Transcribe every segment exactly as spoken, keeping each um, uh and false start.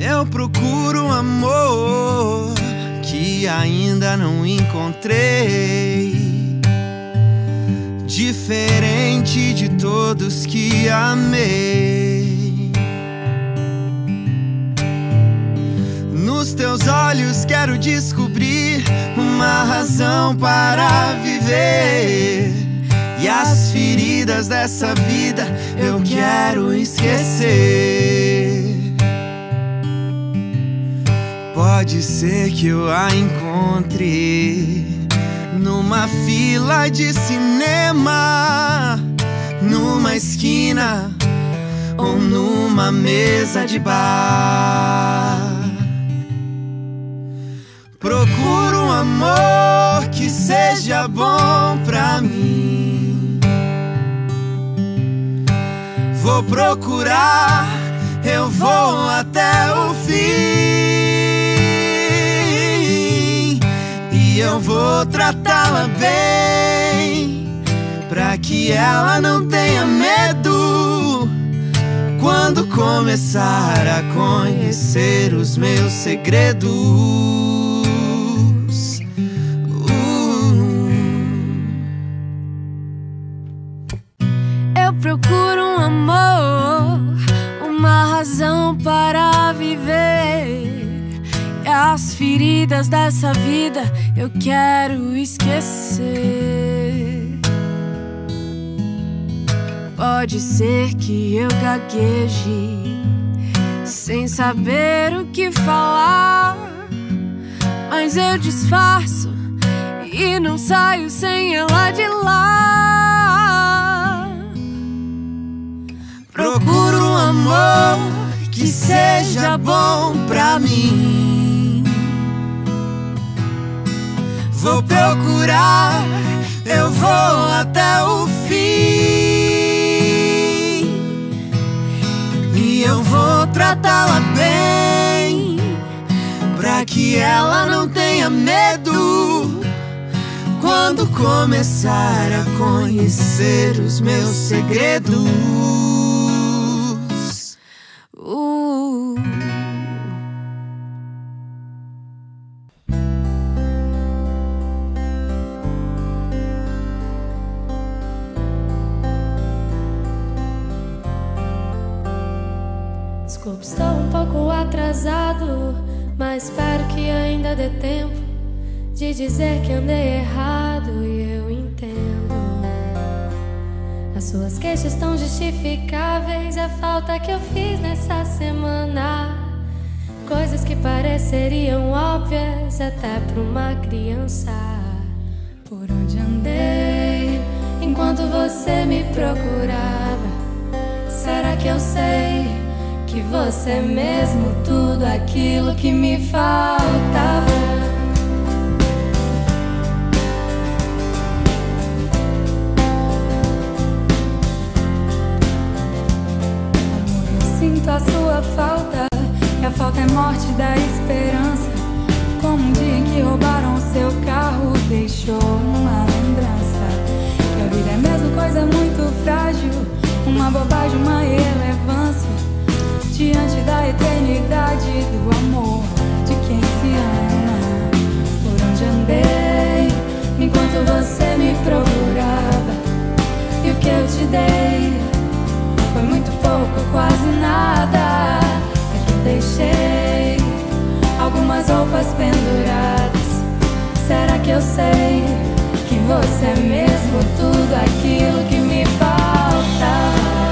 Eu procuro um amor que ainda não encontrei, diferente de todos que amei. Nos teus olhos quero descobrir uma razão para viver, e as feridas dessa vida eu quero esquecer. Pode ser que eu a encontre numa fila de cinema, numa esquina ou numa mesa de bar. Procuro um amor que seja bom pra mim. Vou procurar, eu vou até o fim. E eu vou tratá-la bem, pra que ela não tenha medo quando começar a conhecer os meus segredos. Eu procuro um amor, uma razão para viver, e as feridas dessa vida eu quero esquecer. Pode ser que eu gagueje sem saber o que falar, mas eu disfarço e não saio sem ela de lá. Procuro um amor que seja bom pra mim. Vou procurar, eu vou até o fim. E eu vou tratá-la bem, pra que ela não tenha medo quando começar a conhecer os meus segredos. Uh. Desculpe, estou um pouco atrasado, mas espero que ainda dê tempo de dizer que andei errado e eu entendo. As suas queixas estão justificáveis, a falta que eu fiz nessa semana, coisas que pareceriam óbvias até pra uma criança. Por onde andei enquanto você me procurava? Será que eu sei que você é mesmo tudo aquilo que me faltava? Amor, eu sinto a sua falta, e a falta é morte da esperança. Como um dia em que roubaram o seu carro, deixou uma lembrança. Que a vida é mesmo coisa muito frágil, uma bobagem, uma irrelevância diante da eternidade do amor de quem se ama. Por onde andei enquanto você me procurava? E o que eu te dei foi muito pouco, quase nada. É que eu deixei algumas roupas penduradas. Será que eu sei que você é mesmo tudo aquilo que me falta?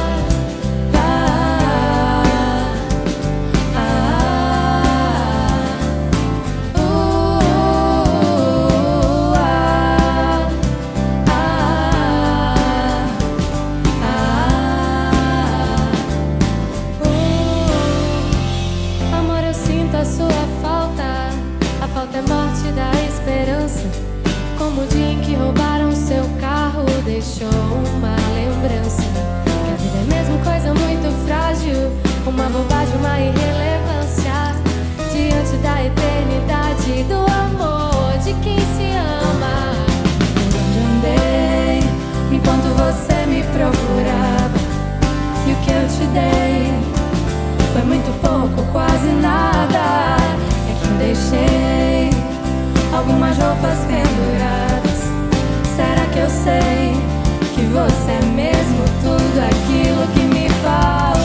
Como o dia em que roubaram seu carro, deixou uma lembrança. Que a vida é mesmo coisa muito frágil, uma bobagem, uma irrelevância diante da eternidade do amor de quem se ama. Por onde andei enquanto você me procurava? E o que eu te dei foi muito pouco, quase nada. É que eu deixei algumas roupas penduradas. Será que eu sei que você é mesmo tudo aquilo que me falta?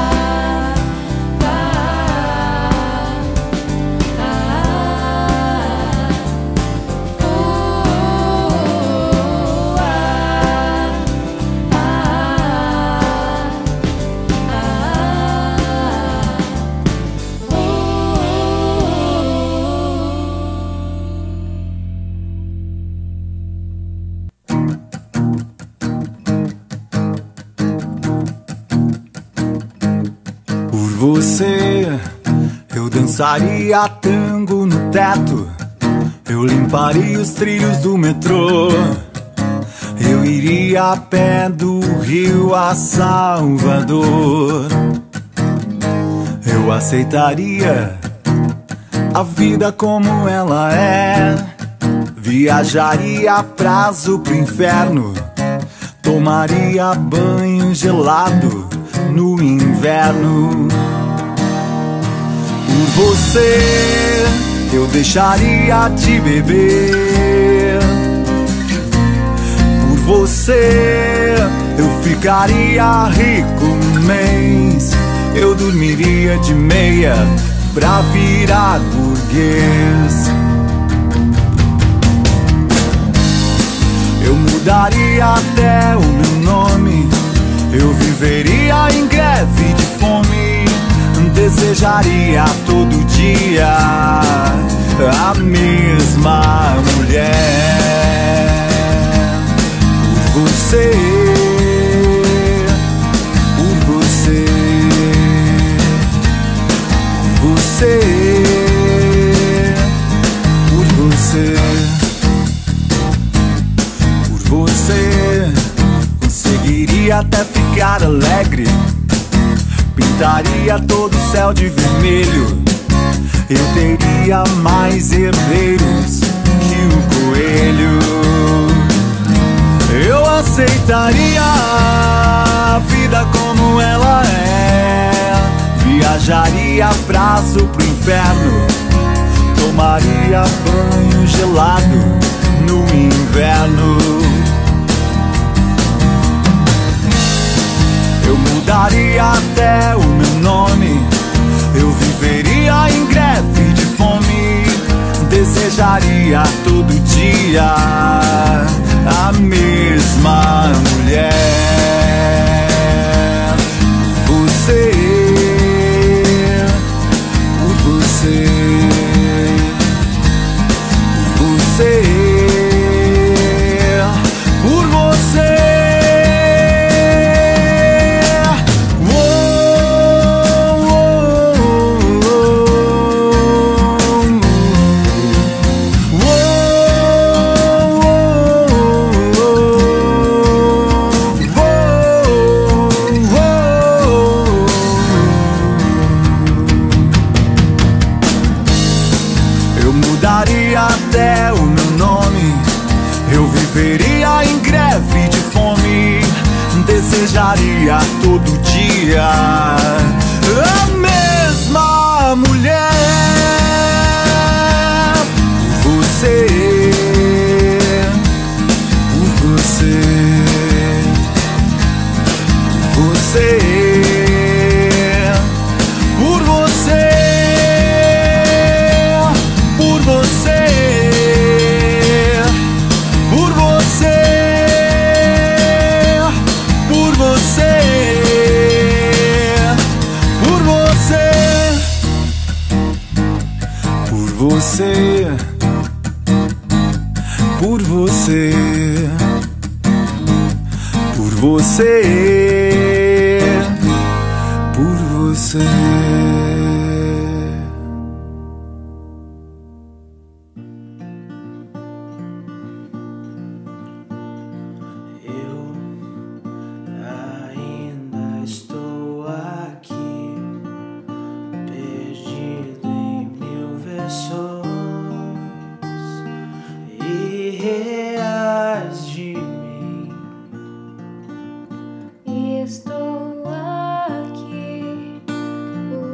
Você, eu dançaria tango no teto, eu limparia os trilhos do metrô, eu iria a pé do Rio a Salvador. Eu aceitaria a vida como ela é, viajaria a prazo pro inferno, tomaria banho gelado no inverno. Por você, eu deixaria de beber. Por você, eu ficaria rico um mês. Eu dormiria de meia pra virar burguês. Eu mudaria até o meu nome. Eu viveria em greve de fome. Desejaria todo dia a mesma mulher. Por você, por você, por você, por você, por você. Conseguiria até ficar alegre, pintaria todo o céu de vermelho. Eu teria mais herdeiros que o coelho. Eu aceitaria a vida como ela é, viajaria a prazo pro inferno, tomaria banho gelado no inverno. Eu mudaria até o meu nome. Eu viveria em greve de fome. Desejaria todo dia a mesma mulher. Por você, por você, por você, por você. Até o meu nome, eu viveria em greve de fome. Desejaria todo dia a mesma mulher. Por você, por você, por você. Você, por você, por você, por você. Estou aqui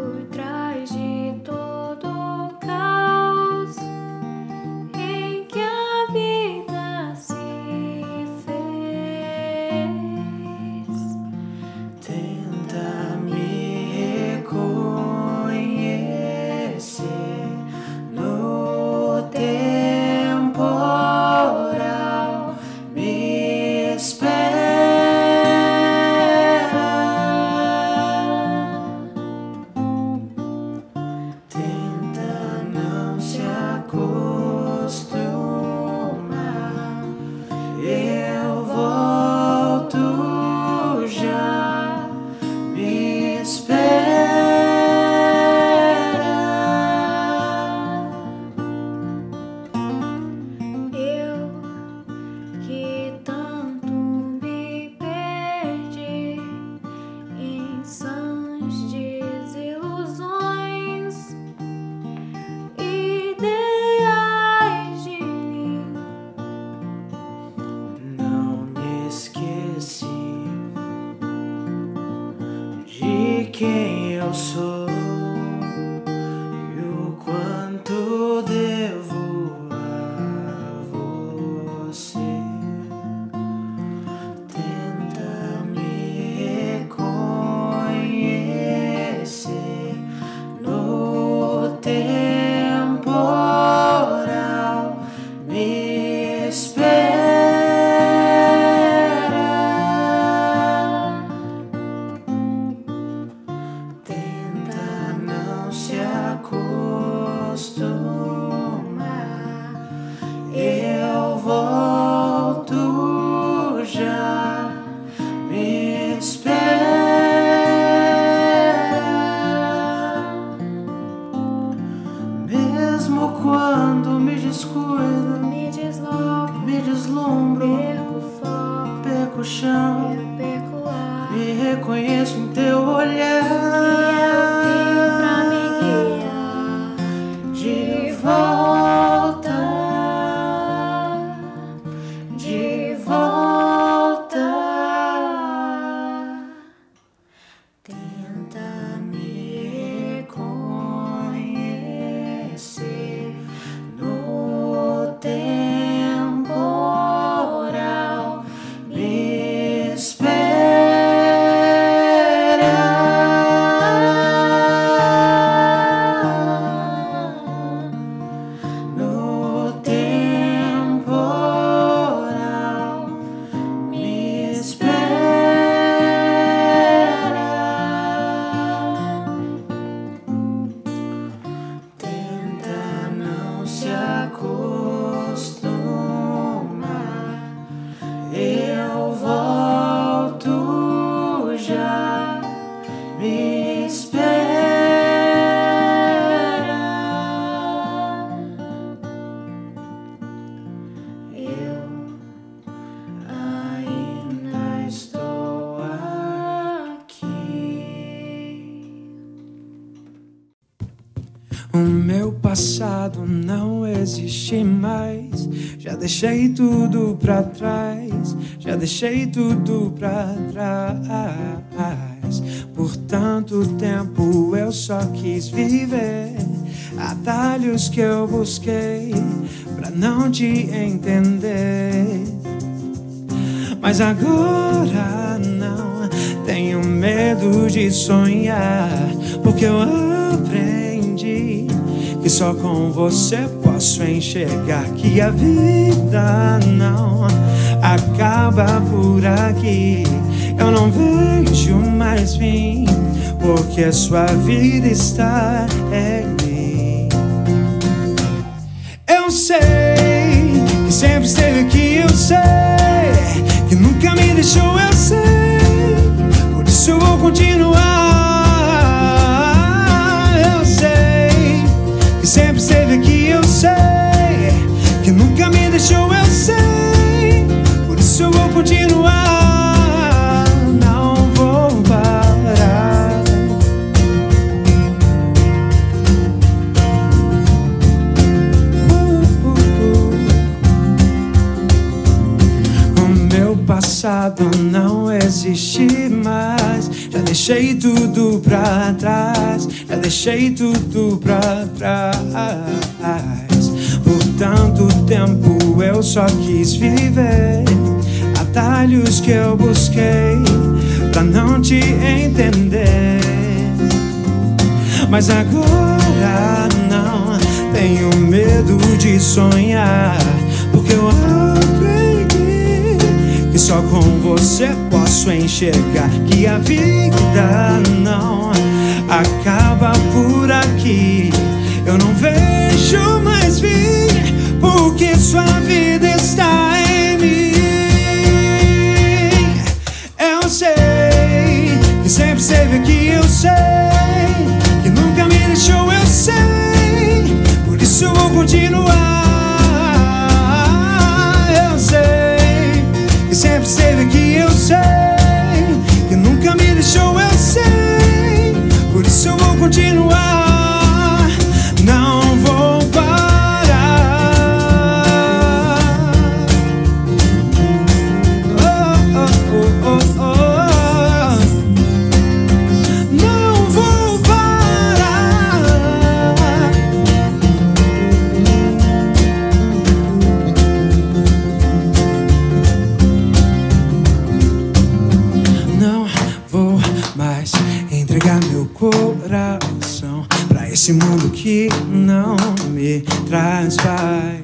chão, eu perco o ar. me reconheço em teu olhar, Que é o fio pra me guiar de volta, de volta. Tenta me reconhecer no temporal. Me espera no temporal. Me espera. Tenta não se acostumar, eu volto já. Me espera, eu ainda estou aqui. O meu passado não existe mais. Já deixei tudo pra trás. Já deixei tudo pra trás. Por tanto tempo eu só quis viver atalhos que eu busquei pra não te entender. Mas agora não tenho medo de sonhar, porque eu aprendi que só com você posso enxergar que a vida não acaba por aqui. Eu não vejo mais fim, porque a sua vida está em mim. Eu sei que sempre esteve aqui, eu sei que nunca me deixou, eu sei, por isso eu vou continuar. Eu sei que sempre esteve aqui, eu sei que nunca me deixou, eu sei, por isso eu vou continuar. Não vou parar. uh, uh, uh. O meu passado não existe mais. Já deixei tudo pra trás. Já deixei tudo pra trás. Por tanto tempo eu só quis viver atalhos que eu busquei pra não te entender. Mas agora não tenho medo de sonhar, porque eu aprendi que só com você posso enxergar que a vida não acaba por aqui. Eu não vejo mais fim, porque sua vida está em mim. Eu sei que sempre esteve aqui, eu sei que nunca me deixou, eu sei, por isso eu vou continuar. Eu sei que sempre esteve aqui, eu sei que nunca me deixou, eu sei, por isso eu vou continuar. Não vou parar. Oh, oh, oh, oh, oh. Não vou parar. Não vou mais entregar meu coração pra esse mundo que não me traz paz.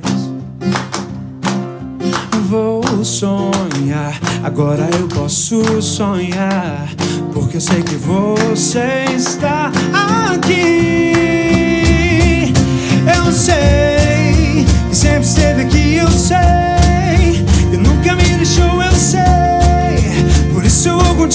Vou sonhar, agora eu posso sonhar, porque eu sei que você está aqui. Eu sei que sempre esteve aqui, eu sei que nunca me deixou, eu sei, por isso eu vou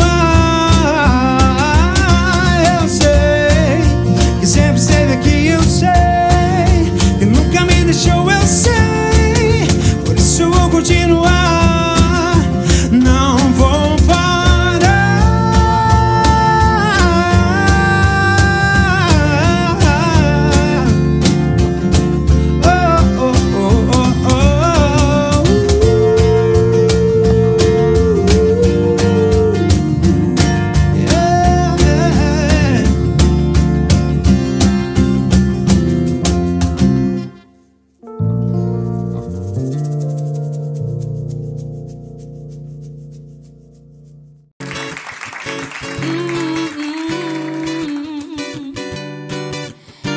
continuar. Eu sei que sempre esteve aqui, eu sei que nunca me deixou, eu sei, por isso eu vou continuar. Não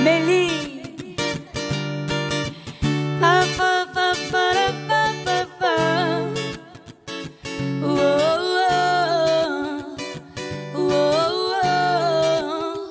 Amelie. Pa, pa, pa, para, pa, pa, pa. Uou, uou, uou.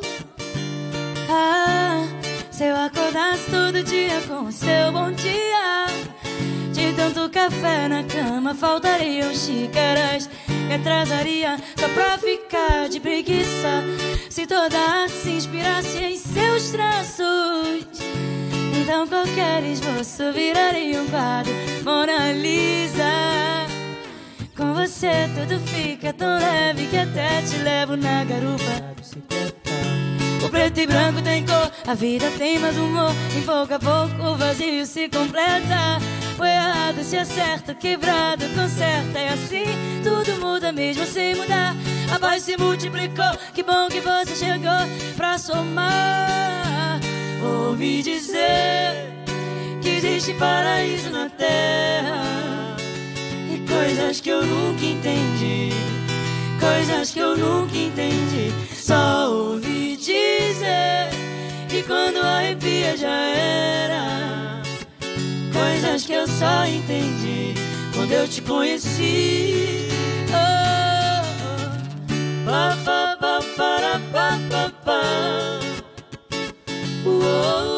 Ah, se eu acordasse todo dia com o seu bom dia, de tanto café na cama faltariam xícaras, me atrasaria só pra ficar de preguiça. Se toda arte se inspirasse em seus traços, então qualquer esboço viraria um quadro Mona Lisa. Com você tudo fica tão leve que até te levo na garupa. O preto e branco tem cor, a vida tem mais humor. Em pouco a pouco o vazio se completa. O errado se acerta, o quebrado conserta. E assim tudo muda mesmo sem mudar. A paz se multiplicou, que bom que você chegou pra somar. Ouvi dizer que existe paraíso na terra, e coisas que eu nunca entendi, coisas que eu nunca entendi. Só ouvi dizer que quando arrepia já era, coisas que eu só entendi quando eu te conheci. Oh, oh, pa, pa, pa, para, pa, pa, pa. Uou,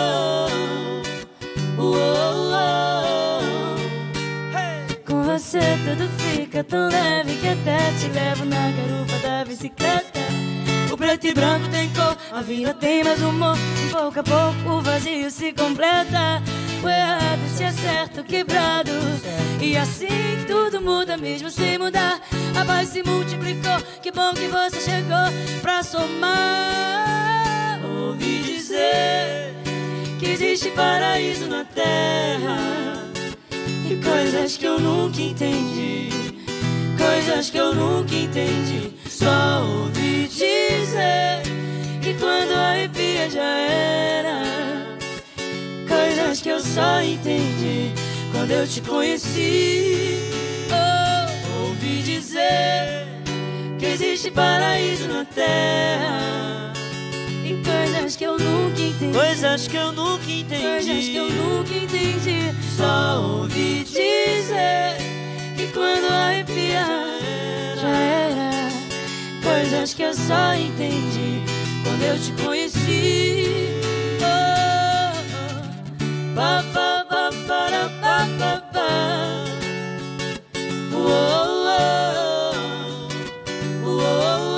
uou, uou, uou. Hey. Com você tudo fica tão leve que até te levo na garupa da bicicleta. O preto e branco tem cor, a vida tem mais humor. E pouco a pouco o vazio se completa. O errado se acerta, o quebrado. E assim tudo muda mesmo sem mudar. A paz se multiplicou, que bom que você chegou pra somar. Ouvi dizer que existe paraíso na terra, e coisas que eu nunca entendi, coisas que eu nunca entendi. Só ouvi dizer que quando arrepia já era, coisas que eu só entendi quando eu te conheci. Oh, ouvi dizer que existe paraíso na terra, e coisas que eu nunca entendi, coisas que eu nunca entendi, coisas que eu nunca entendi. Só ouvi dizer que quando arrepia já era, coisas que eu só entendi quando eu te conheci. Oh, oh, pa, pa, pa, para, pa, pa, pa. Oh, oh, oh, oh, oh.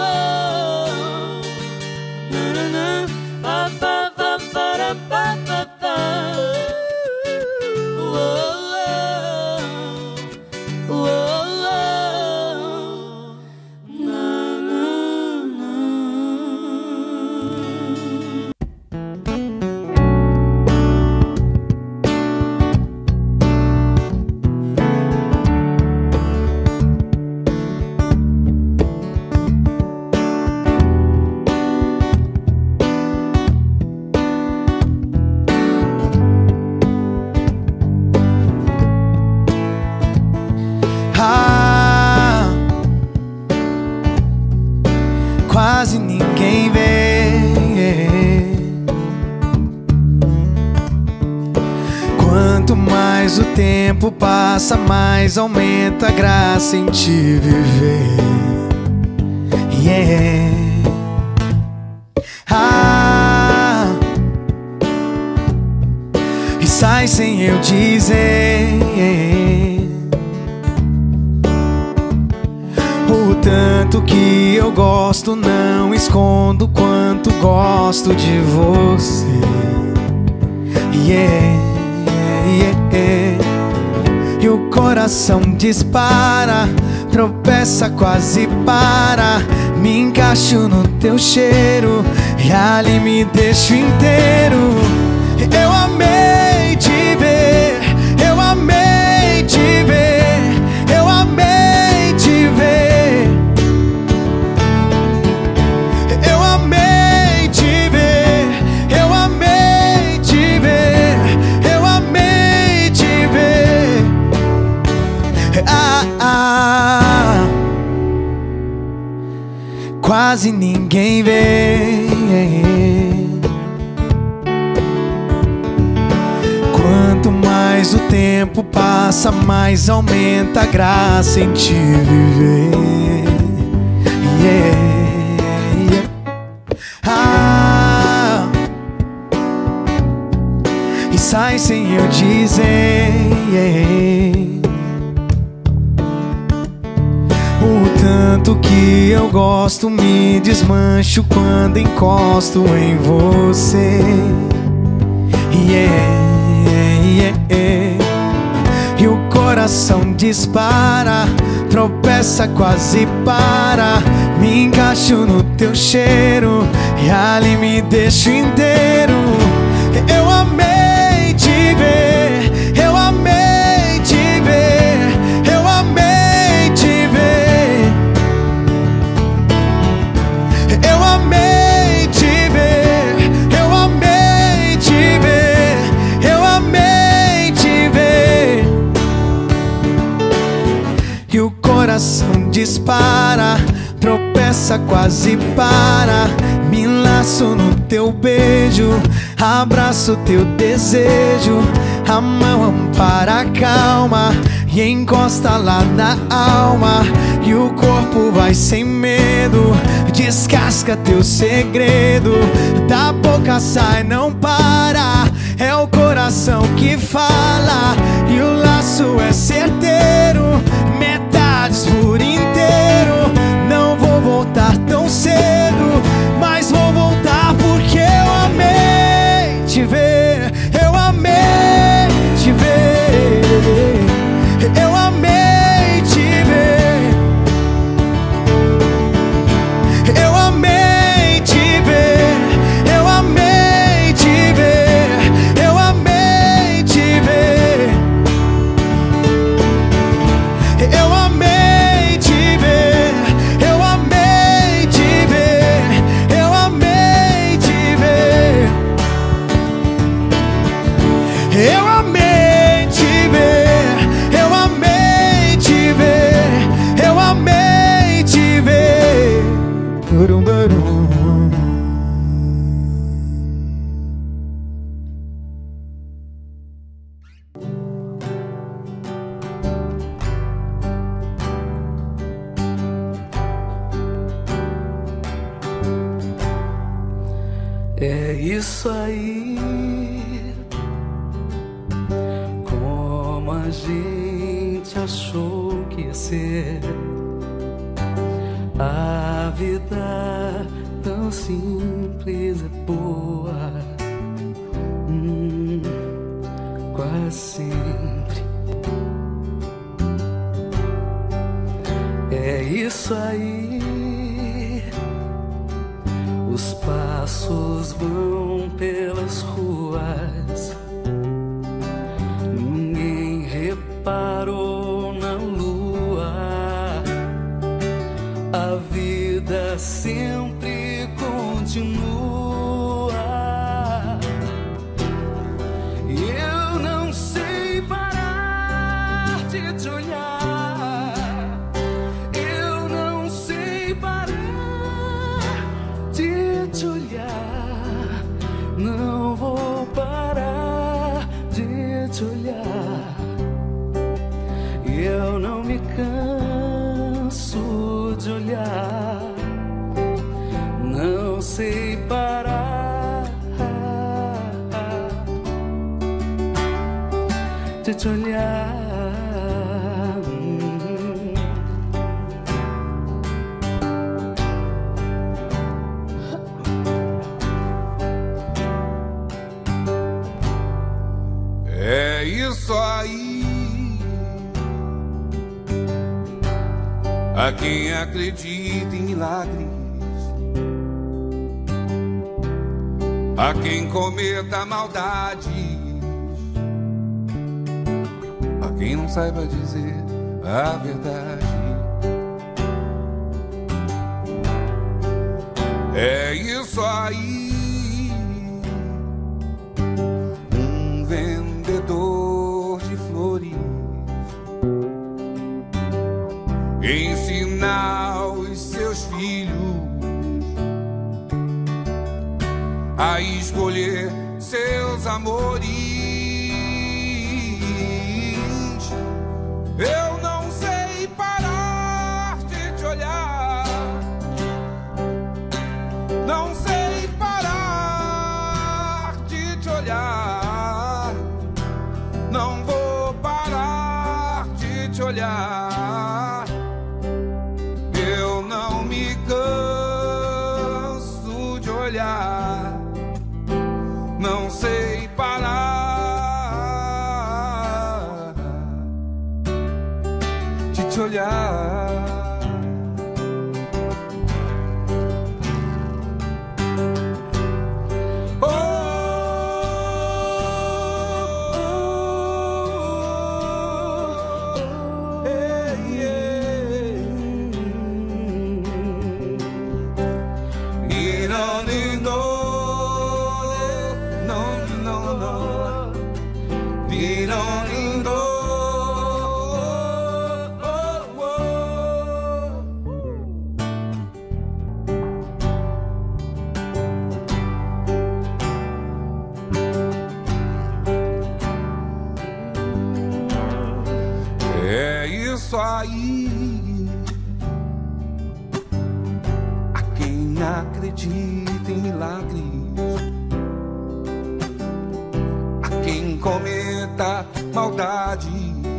Na, na, na. Pa, pa, pa, para, pa, pa, pa. Oh, oh, oh, oh, oh. Na, na, na. Ah, quase ninguém vê. Quanto mais o tempo passa, mais aumenta a graça em te viver. Yeah. Ah, e sai sem eu dizer o tanto que eu gosto, não escondo quanto gosto de você. Yeah, yeah, yeah. E o coração dispara, tropeça, quase para. Me encaixo no teu cheiro e ali me deixo inteiro. Eu amei te ver, eu amei te ver, eu amei te ver. Eu amei te ver, eu amei te ver, eu amei te ver. Ah, ah. Quase ninguém vê. tempo passa, mais aumenta a graça em te viver. Yeah, yeah. Ah, e sai sem eu dizer. Yeah. O tanto que eu gosto, me desmancho quando encosto em você. Yeah, yeah, yeah. E o coração dispara, tropeça, quase para. Me encaixo no teu cheiro e ali me deixo inteiro. Eu amei te ver, eu amei te ver, eu amei te ver. Eu amei te ver, eu amei te ver, eu amei te ver. E o coração dispara, tropeça, quase para. Me laço no teu beijo, abraço teu desejo. A mão ampara, calma e encosta lá na alma. E o corpo vai sem medo, descasca teu segredo. Da boca sai, não para, é o coração que fala. E o laço é certeiro, metades por inteiro. Não vou voltar tão cedo, mas vou voltar porque eu amei te ver. Eu amei te ver, eu amei te ver, eu amei te ver, eu amei te ver, eu amei te ver, eu amei te ver, eu amei te ver, eu amei te ver, eu amei te ver, eu amei te ver, eu amei te ver. Burum, burum. É isso aí, como a gente achou que ia ser. A vida tão simples é boa, hum, quase sempre. É isso aí, os passos vão pelas ruas, ninguém reparou na lua. A vida sempre continua. E eu não sei parar de te olhar. Eu não sei parar de te olhar. Não vou parar de te olhar. E eu não me canso de olhar. Não sei parar de te olhar. É isso aí, a quem acredita em milagres, a quem cometa maldades, a quem não saiba dizer a verdade. É isso aí, um vendedor de flores ensinar os seus filhos a escolher seus amores. olhar. Não vou parar de te olhar. Eu não me canso de olhar. Não sei parar de te olhar. Isso aí, a quem acredita em milagres, a quem cometa maldades,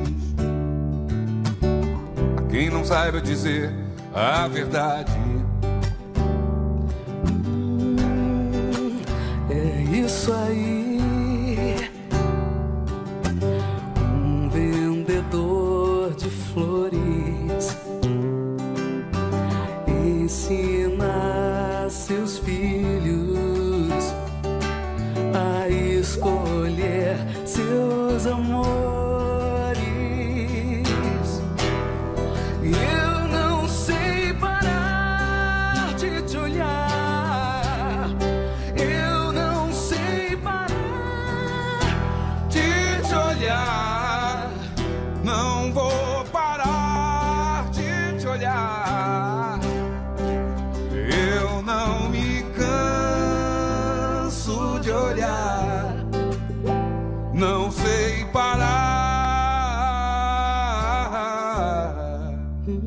a quem não saiba dizer a verdade. Hum, é isso aí. Um vendedor de flores ensina seus filhos a escolher seus amores. Eu não sei parar de te olhar. Eu não sei parar de te olhar. Não vou parar de te olhar. Eu não me canso de olhar. Não sei parar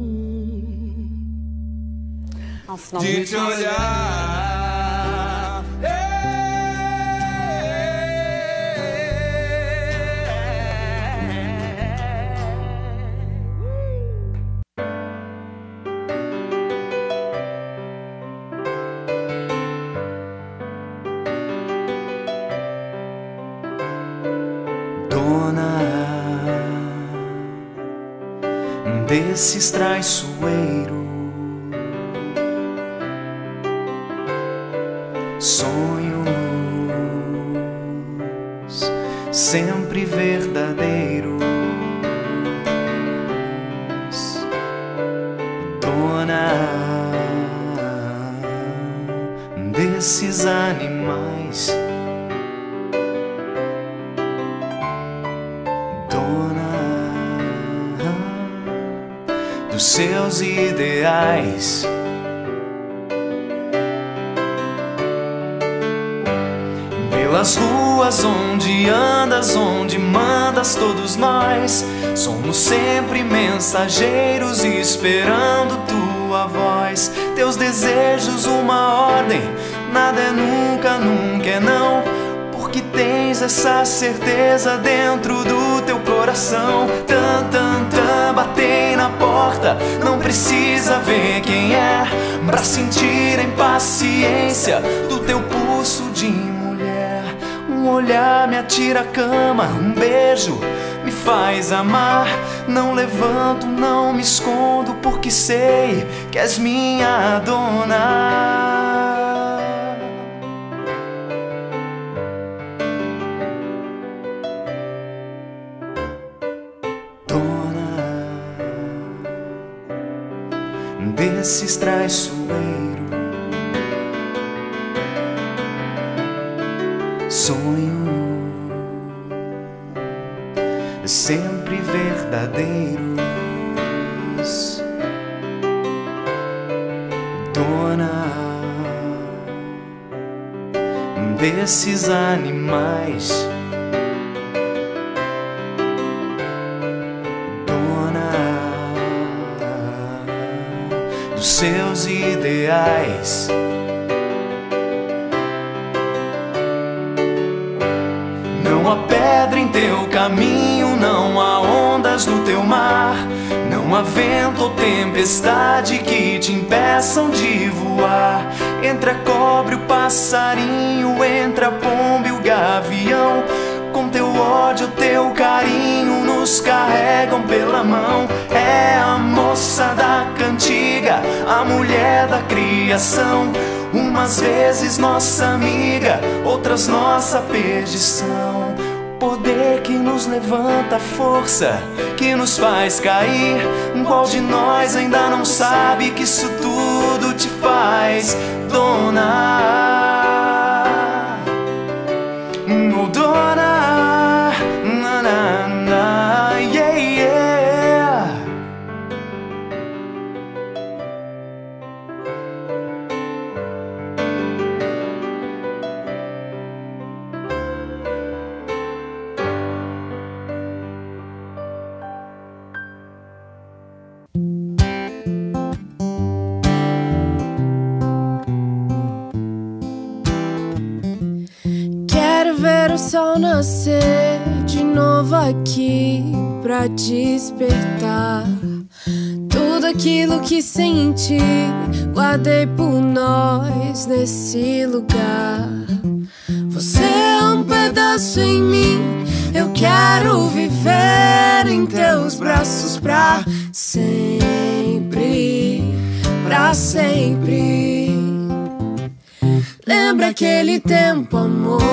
de te olhar. Desses traiçoeiros, sonhos sempre verdadeiros, dona desses animais, dos seus ideais. Pelas ruas onde andas, onde mandas, todos nós somos sempre mensageiros esperando tua voz. Teus desejos uma ordem, nada é nunca, nunca é não, porque tens essa certeza dentro do teu coração. Tan, tan, tan, batei na porta, não precisa ver quem é pra sentir a impaciência do teu pulso de mulher. Um olhar me atira a cama, um beijo me faz amar. Não levanto, não me escondo, porque sei que és minha dona. Desses traiçoeiros, sonho sempre verdadeiros, dona desses animais, dos seus ideais. Não há pedra em teu caminho, não há ondas no teu mar, não há vento ou tempestade que te impeçam de voar. Entre a cobra e o passarinho, entre a pomba e o gavião, com teu ódio, teu carinho, nos carregam pela mão. É a moça da cantiga, a mulher da criação, umas vezes nossa amiga, outras nossa perdição. Poder que nos levanta, força que nos faz cair. Qual de nós ainda não sabe que isso tudo te faz dona? Oh, dona, na, na, na, yeah, yeah. Quero ver o sol nascer de novo aqui pra despertar tudo aquilo que senti, guardei por nós nesse lugar. Você é um pedaço em mim, eu quero viver em teus braços pra sempre, pra sempre. Lembra aquele tempo, amor,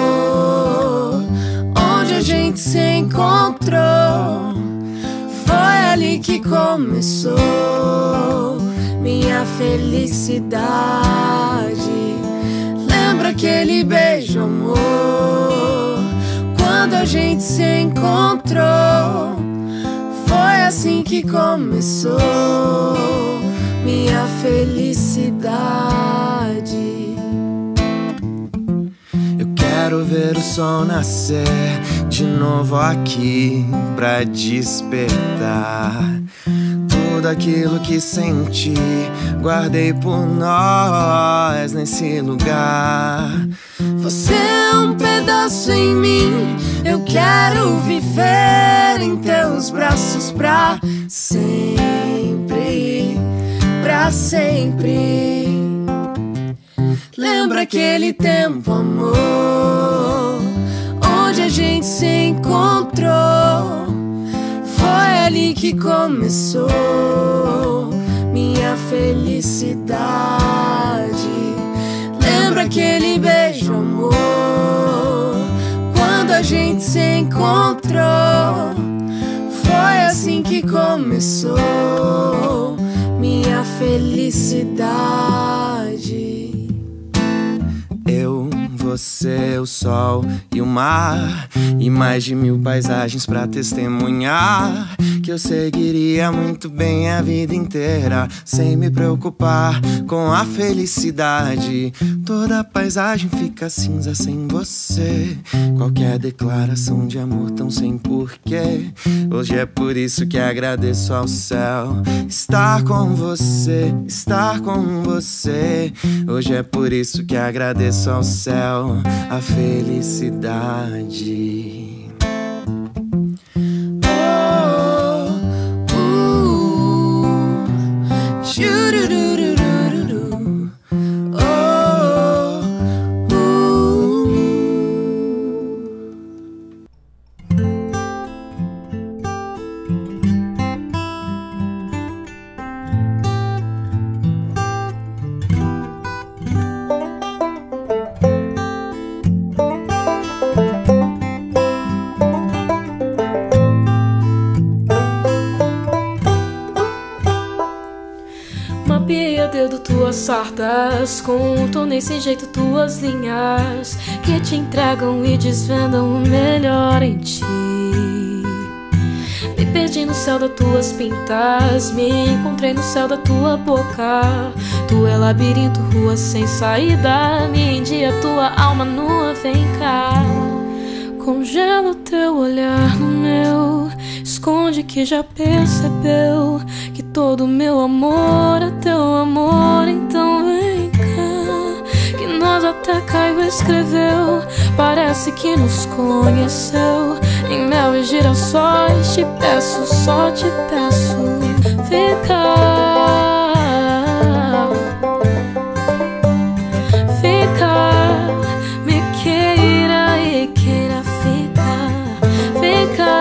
onde a gente se encontrou? Foi ali que começou minha felicidade. Lembra aquele beijo, amor, quando a gente se encontrou? Foi assim que começou minha felicidade. Quero ver o sol nascer de novo aqui pra despertar tudo aquilo que senti, guardei por nós nesse lugar. Você é um pedaço em mim, eu quero viver em teus braços pra sempre, pra sempre. Lembra aquele tempo, amor, onde a gente se encontrou? Foi ali que começou minha felicidade. Lembra aquele beijo, amor, quando a gente se encontrou? Foi assim que começou minha felicidade. Eu, você, o sol e o mar, e mais de mil paisagens pra testemunhar que eu seguiria muito bem a vida inteira, sem me preocupar com a felicidade. Toda paisagem fica cinza sem você, qualquer declaração de amor tão sem porquê. Hoje é por isso que agradeço ao céu estar com você, estar com você. Hoje é por isso que agradeço ao céu a felicidade. Sardas, contornei sem jeito tuas linhas que te entregam e desvendam o melhor em ti. Me perdi no céu das tuas pintas, me encontrei no céu da tua boca. Tu é labirinto, rua sem saída, me india tua alma nua, vem cá. Congela o teu olhar no meu, esconde que já percebeu que todo meu amor é teu amor. Então vem cá, que nós até Caio escreveu. Parece Parece que nos conheceu. Em mel e girassóis, te peço, só te peço, fica, fica, me queira e queira ficar, fica,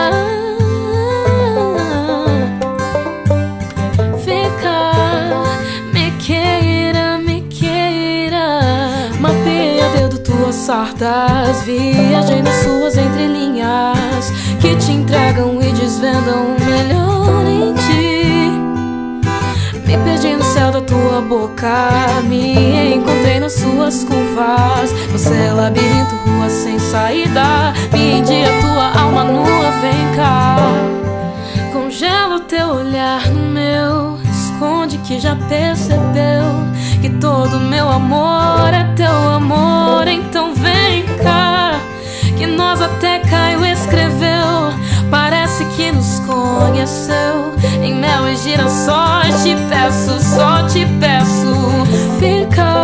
fica, me queira, me queira. Mapeia dedo tuas sardas, viajei nas suas entrelinhas que te entregam e desvendam o melhor em ti. Me perdi no céu da tua boca, me encontrei nas suas curvas. Você é labirinto, rua sem saída, me india tua alma nua, vem cá. Congela o teu olhar no meu, esconde que já percebeu que todo meu amor é teu amor. Então vem cá, que nós até Caio escreveu. Parece que nos conheceu. Em mel e girassóis, te peço, só te peço, fica,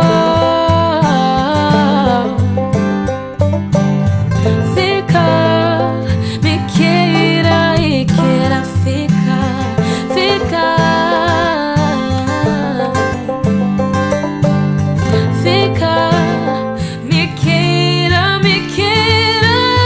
fica, me queira e queira ficar, fica, fica, me queira, me queira.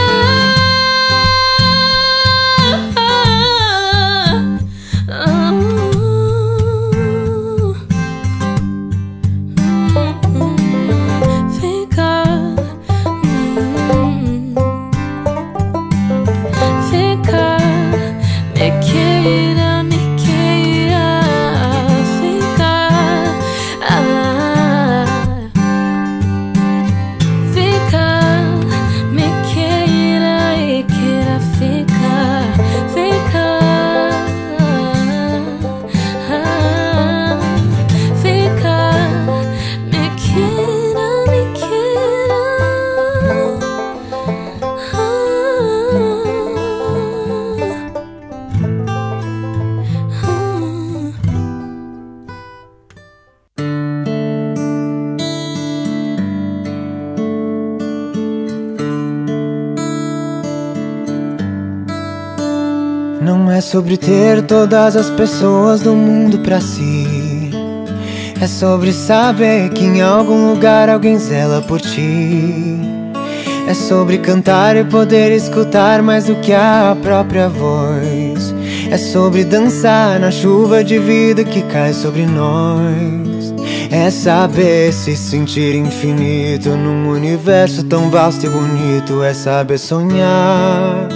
Não é sobre ter todas as pessoas do mundo pra si. É sobre saber que em algum lugar alguém zela por ti. É sobre cantar e poder escutar mais do que a própria voz. É sobre dançar na chuva de vida que cai sobre nós. É saber se sentir infinito num universo tão vasto e bonito. É saber sonhar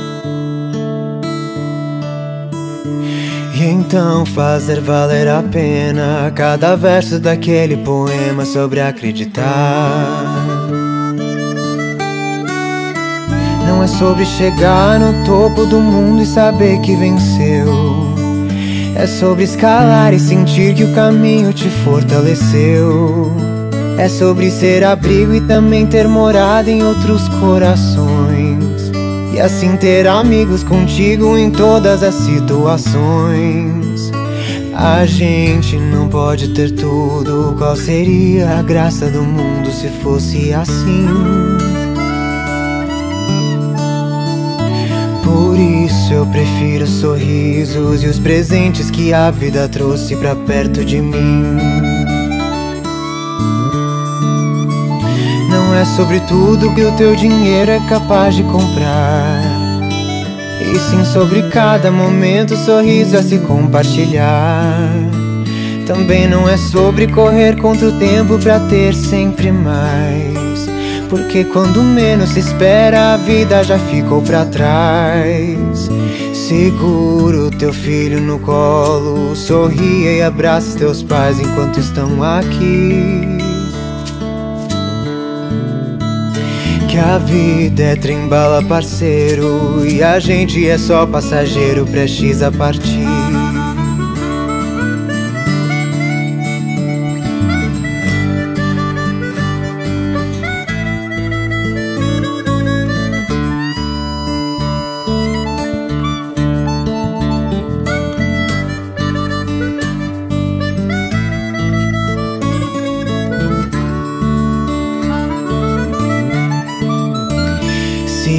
e então fazer valer a pena cada verso daquele poema sobre acreditar. Não é sobre chegar no topo do mundo e saber que venceu. É sobre escalar e sentir que o caminho te fortaleceu. É sobre ser abrigo e também ter morada em outros corações. E assim ter amigos contigo em todas as situações. A gente não pode ter tudo. Qual seria a graça do mundo se fosse assim? Por isso eu prefiro os sorrisos e os presentes que a vida trouxe pra perto de mim. Não é sobre tudo que o teu dinheiro é capaz de comprar, e sim sobre cada momento, sorriso a se compartilhar. Também não é sobre correr contra o tempo pra ter sempre mais, porque quando menos se espera a vida já ficou pra trás. Segura o teu filho no colo, sorria e abraça teus pais enquanto estão aqui. Que a vida é trem-bala, parceiro, e a gente é só passageiro prestes a partir.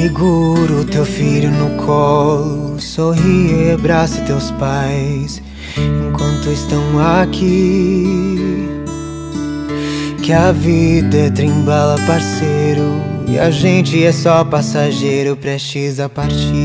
Segura o teu filho no colo, sorri e abraça teus pais enquanto estão aqui. Que a vida é trem-bala, parceiro, e a gente é só passageiro prestes a partir.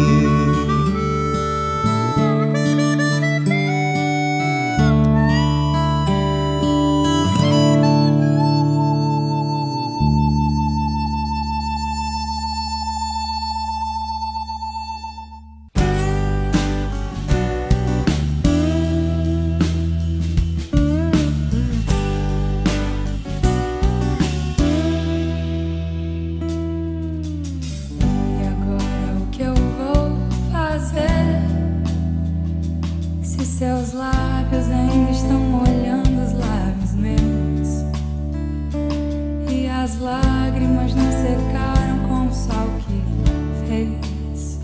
Seus lábios ainda estão molhando os lábios meus, e as lágrimas não secaram com o sol que fez.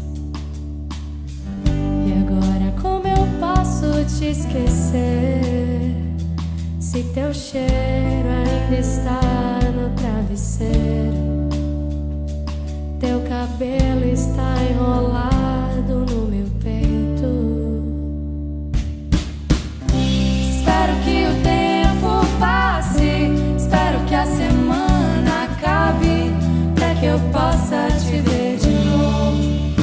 E agora como eu posso te esquecer, se teu cheiro ainda está no travesseiro, teu cabelo está enrolado no meu peito. Espero que o tempo passe, espero que a semana acabe, pra que eu possa te ver de novo.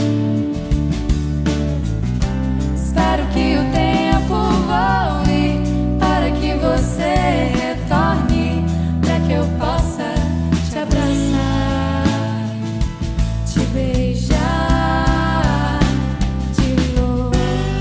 Espero que o tempo voe, para que você retorne, pra que eu possa te abraçar, te beijar de novo.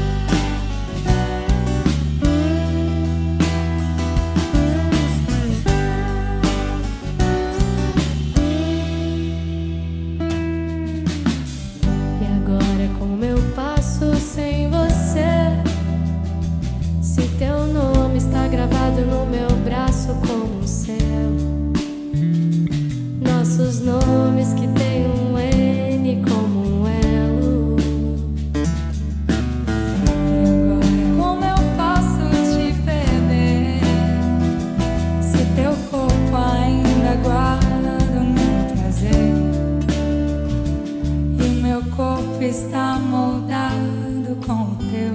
E agora como eu passo sem você, se teu nome está gravado no meu braço como um céu, nossos nomes que tem um N como um elo. E agora como eu posso te perder, se teu corpo ainda guarda o meu prazer, e meu corpo está moldado com o teu.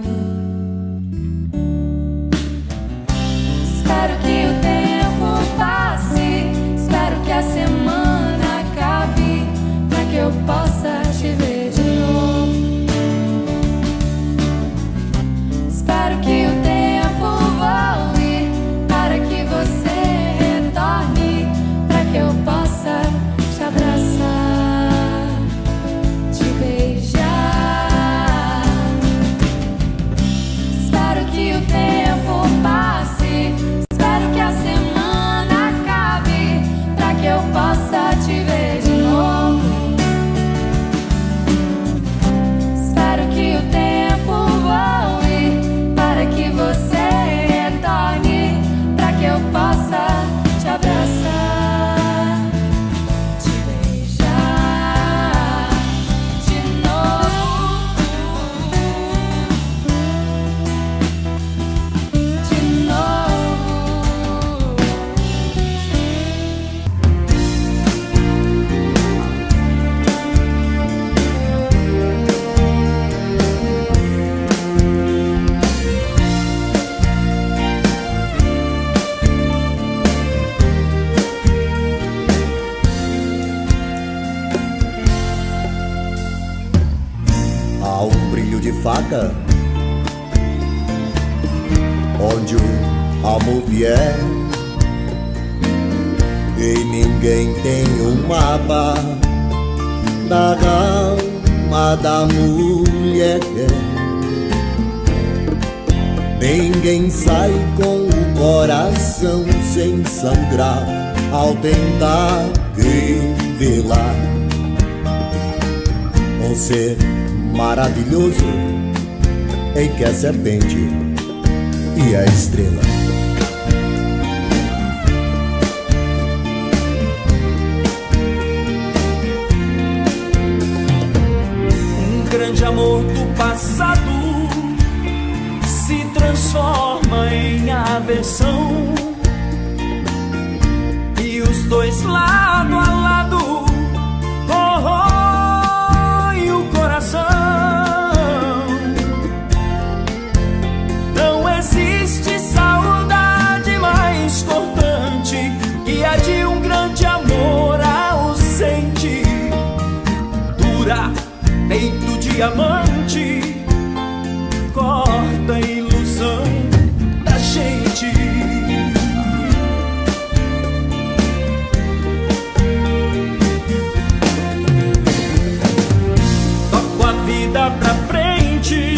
Espero que o tempo passe, espero que a semana acabe, pra que eu possa te ver de novo. Espero que o tempo voe, para que você retorne, pra que eu possa te abraçar, te beijar. Espero que o tempo passe, espero que a semana acabe, pra que eu possa te ver de novo. Espero que o tempo voe, para que você retorne, pra que eu possa te abraçar, te beijar de novo, de novo. Há um brilho de faca onde o amor vier, e ninguém tem um mapa da alma da mulher. Ninguém sai com o coração sem sangrar ao tentar revelar um ser maravilhoso em que a serpente e a estrela. Um grande amor do passado se transforma em aversão, e os dois lado a lado, oh, oh, pura, feito diamante, corta a ilusão da gente. Toco a vida pra frente,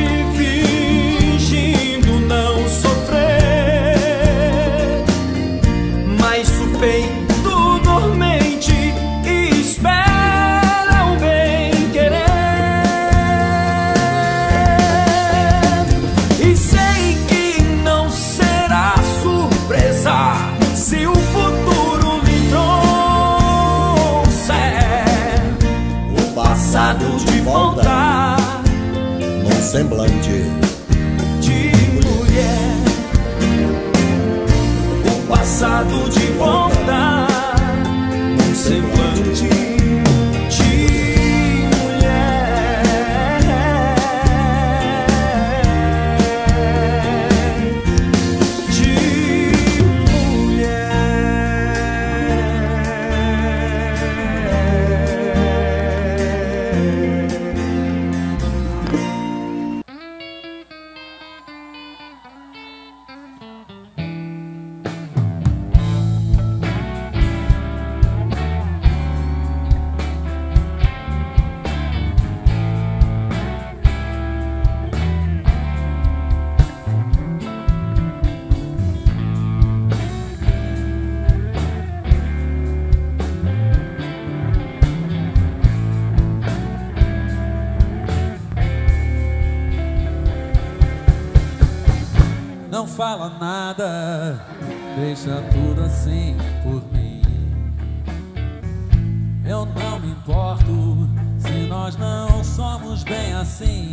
fingindo não sofrer, mas o peito dormente espera o bem querer. E sei que não será surpresa se o futuro lhe trouxer O passado de volta num semblante de mulher. O passado de volta num semblante de mulher. De Não fala nada, deixa tudo assim por mim. Eu não me importo se nós não somos bem assim.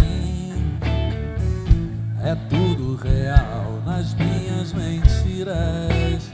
É tudo real nas minhas mentiras,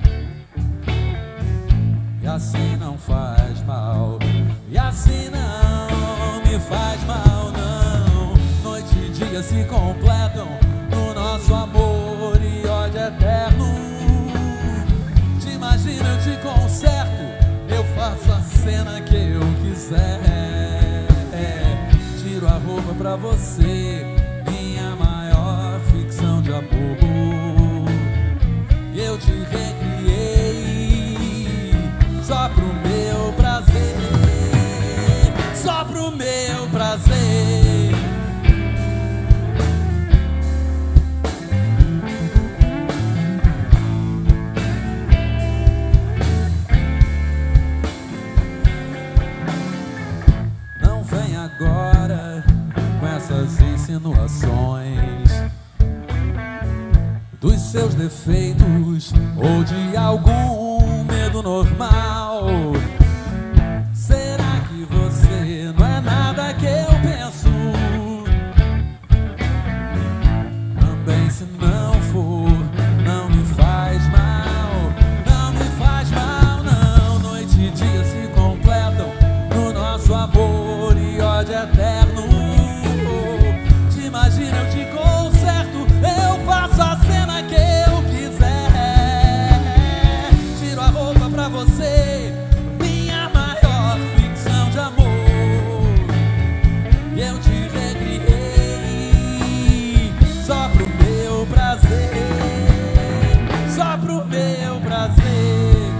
e assim não faz mal, e assim não me faz mal, não. Noite e dia se completam no nosso amor e ódio eterno. Te imagino, eu te conserto, eu faço a cena que eu quiser. Tiro a roupa pra você, minha maior ficção de amor. E eu te recriei só pro meu prazer, só pro meu prazer. Agora com essas insinuações dos seus defeitos ou de algum medo normal. Será que você não é nada que eu penso? Também se não for, não me faz mal, não me faz mal, não. Noite e dia se completam no nosso amor eterno. Te imagino, eu te conserto, eu faço a cena que eu quiser. Tiro a roupa pra você, minha maior ficção de amor. E eu te recriei só pro meu prazer, só pro meu prazer.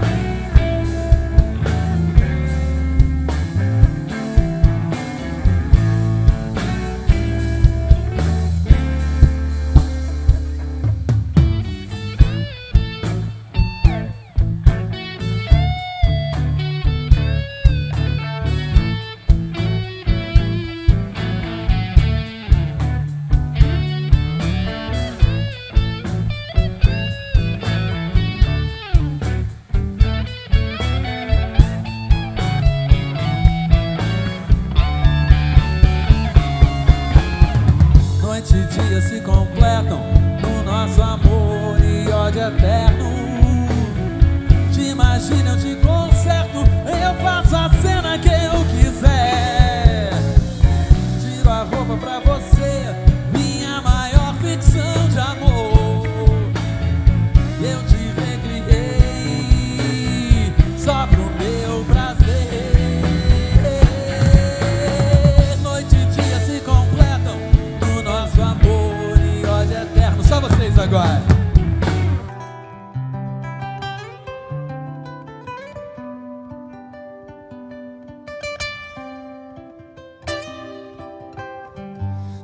Noite e dia se completam no nosso amor e ódio eterno. Te imagino, eu te conserto, eu faço a cena que eu quiser. Tiro a roupa pra você, minha maior ficção de amor. E eu te recriei só pro meu prazer.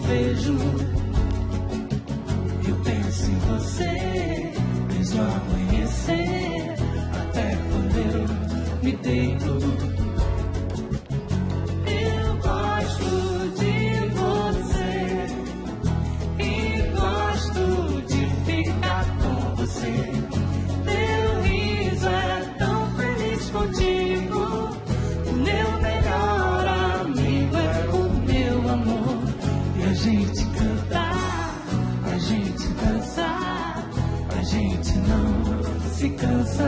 vejo, eu penso em você desde o amanhecer até quando eu me deito. Eu gosto de você e gosto de ficar com você. Teu riso é tão feliz contigo. O meu melhor amigo é o meu amor. E a gente cantar, a gente dançar, a gente não se cansa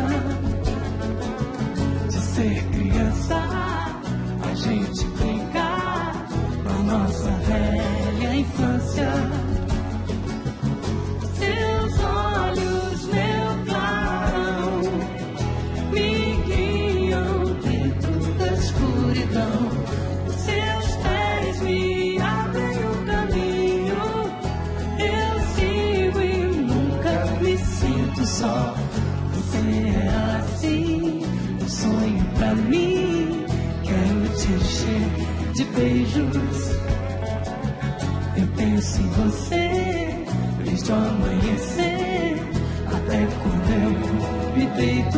de ser criança, a gente brincar na nossa velha infância. Seus olhos, meu clarão, me guiam dentro da escuridão. Seus pés me abrem o caminho. Eu sigo e nunca me sinto só. Você é assim, um sonho pra mim. Quero te encher de beijos. Eu penso em você desde o amanhecer até quando eu me deito.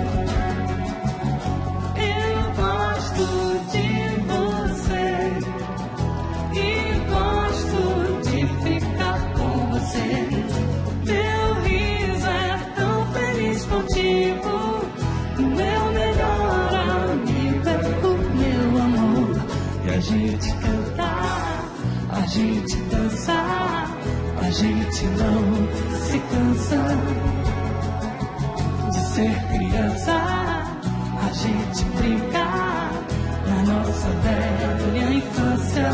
Eu gosto de você e gosto de ficar com você. Meu riso é tão feliz contigo. O meu melhor amigo é o meu amor. E a gente cantar, a gente dançar, a gente não se cansa de ser criança, a gente brincar na nossa velha infância.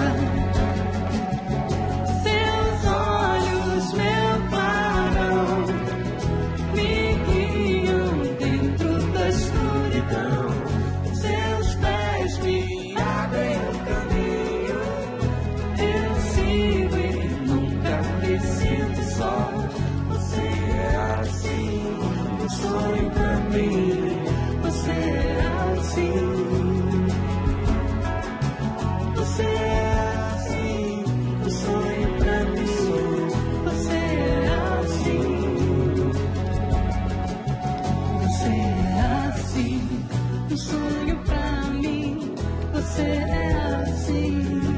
Seus olhos, meu clarão, me guiam dentro da escuridão. Seus pés me abrem o caminho. Eu sigo e nunca me sinto só. Você é assim, um sonho pra mim. Você é assim. Você é assim, um sonho pra mim. Você é assim. Você é assim, um sonho pra mim. Você é assim.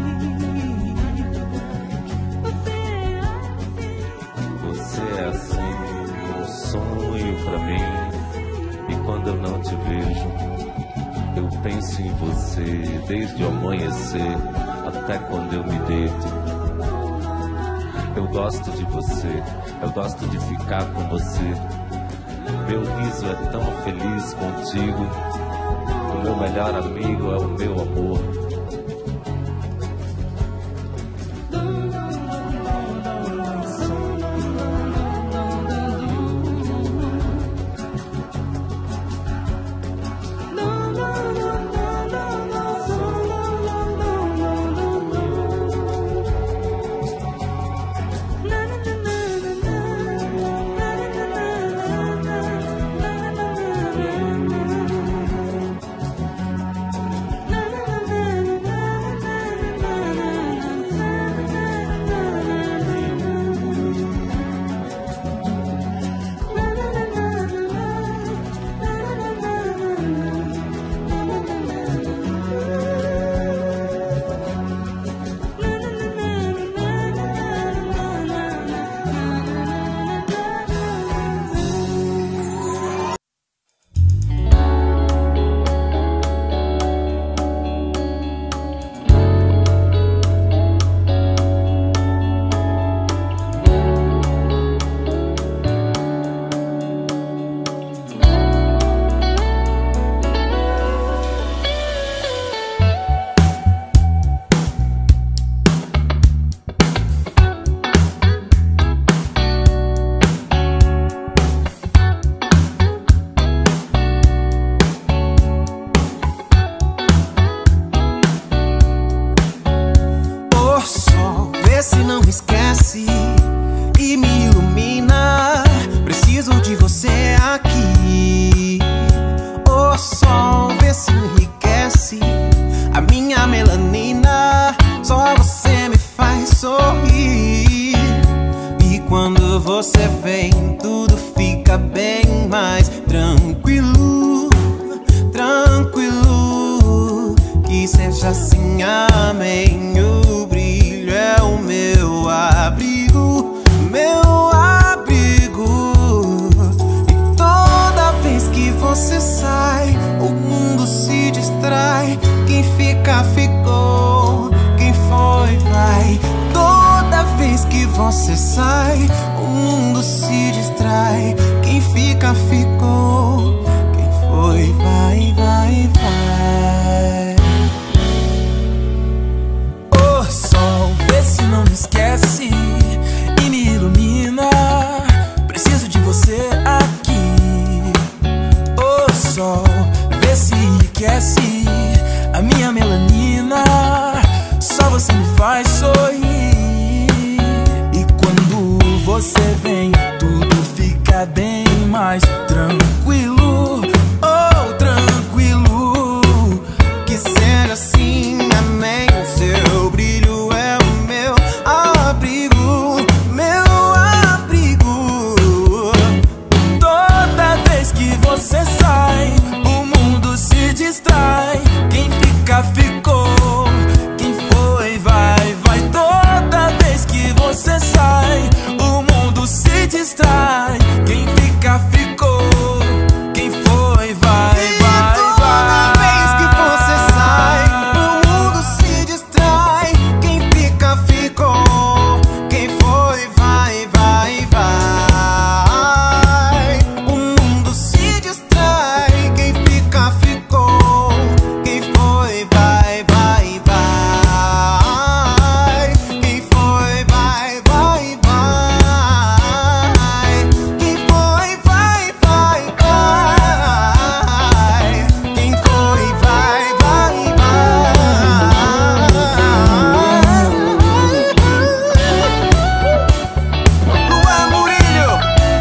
Você é assim, um sonho pra mim. E quando eu não te vejo, eu penso em você desde o amanhecer até quando eu me deito. Eu gosto de você, eu gosto de ficar com você. Meu riso é tão feliz contigo. O meu melhor amigo é o meu amor. só você me faz sorrir. você vem, tudo fica bem mais tranquilo, tranquilo. Que seja assim, amém. O brilho é o meu abrigo, meu abrigo. E toda vez que você sai, o mundo se distrai. Quem fica, ficou. Quem foi, vai. Toda vez que você sai, o mundo se distrai. Quem fica, ficou. Quem foi, vai, vai, vai. Ô sol, vê se não me esquece e me ilumina. Preciso de você aqui. Ô sol, vê se enriquece a minha melanina. Só você me faz sorrir. E quando você vem, tudo fica bem mais tranquilo. Oh, tranquilo. Que seja assim, amém. Seu brilho é o meu abrigo, meu abrigo. Toda vez que você sai, o mundo se distrai. Quem fica, ficou. Quem foi, vai, vai. Toda vez que você sai, o mundo se distrai. Quem fica, ficou. Quem foi, vai, vai, Toda vez que você sai, o mundo se distrai. Quem fica, ficou. Quem foi, vai, vai, vai. O mundo se distrai. Quem fica, ficou. Quem foi, vai, vai, vai. Quem foi, vai, vai, vai. Quem foi, vai, vai, vai. Quem foi, vai, vai, vai. Luan Murillo.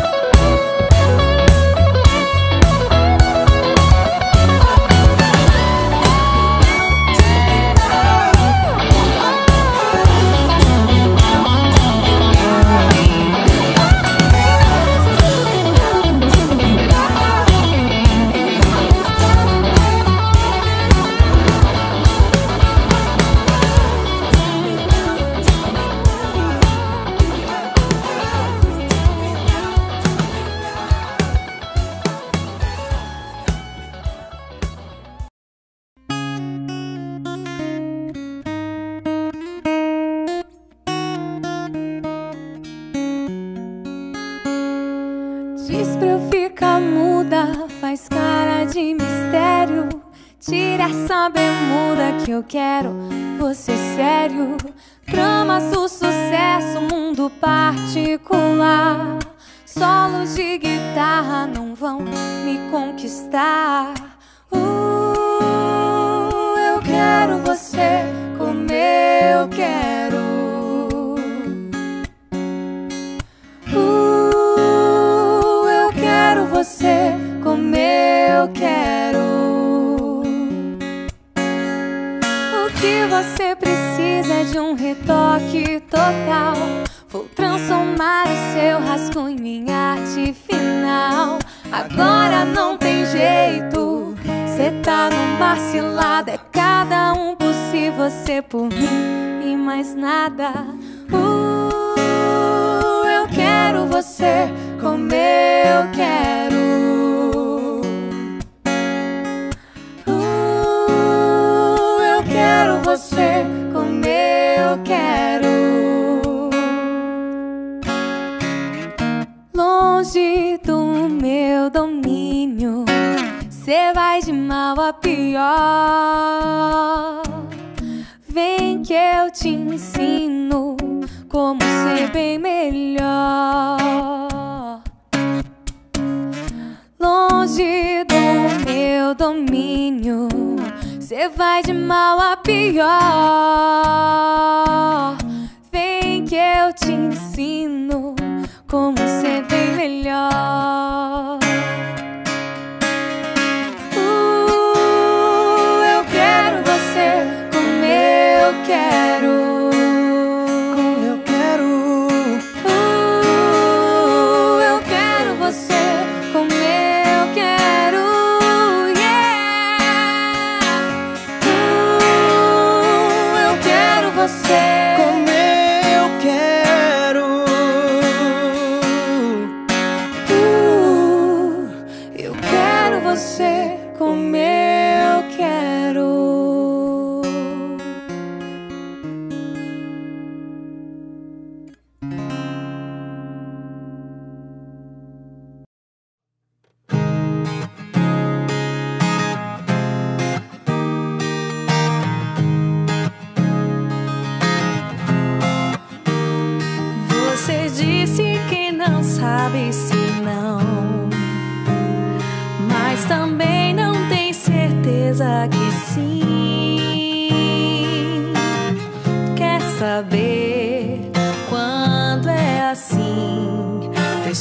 Diz pra eu ficar muda, faz cara de mistério. Tira essa bermuda que eu quero você sério. Tramas do sucesso, mundo particular. Solos de guitarra não vão me conquistar. Uh, eu quero você como eu quero. Uh, eu quero você como eu quero. O que você precisa é de um retoque total. Vou transformar o seu rascunho em arte final. Agora não tem jeito, cê tá numa cilada. É cada um por si, você por mim e mais nada. Uh, eu quero você como eu quero. Uh, eu quero você como eu quero. Longe do meu domínio, cê vai de mal a pior. Vem que eu te ensino como ser bem melhor. Longe do meu domínio, cê vai de mal a pior. Vem que eu te ensino como ser bem melhor. Uh, eu quero você como eu quero. Como eu quero. Uh,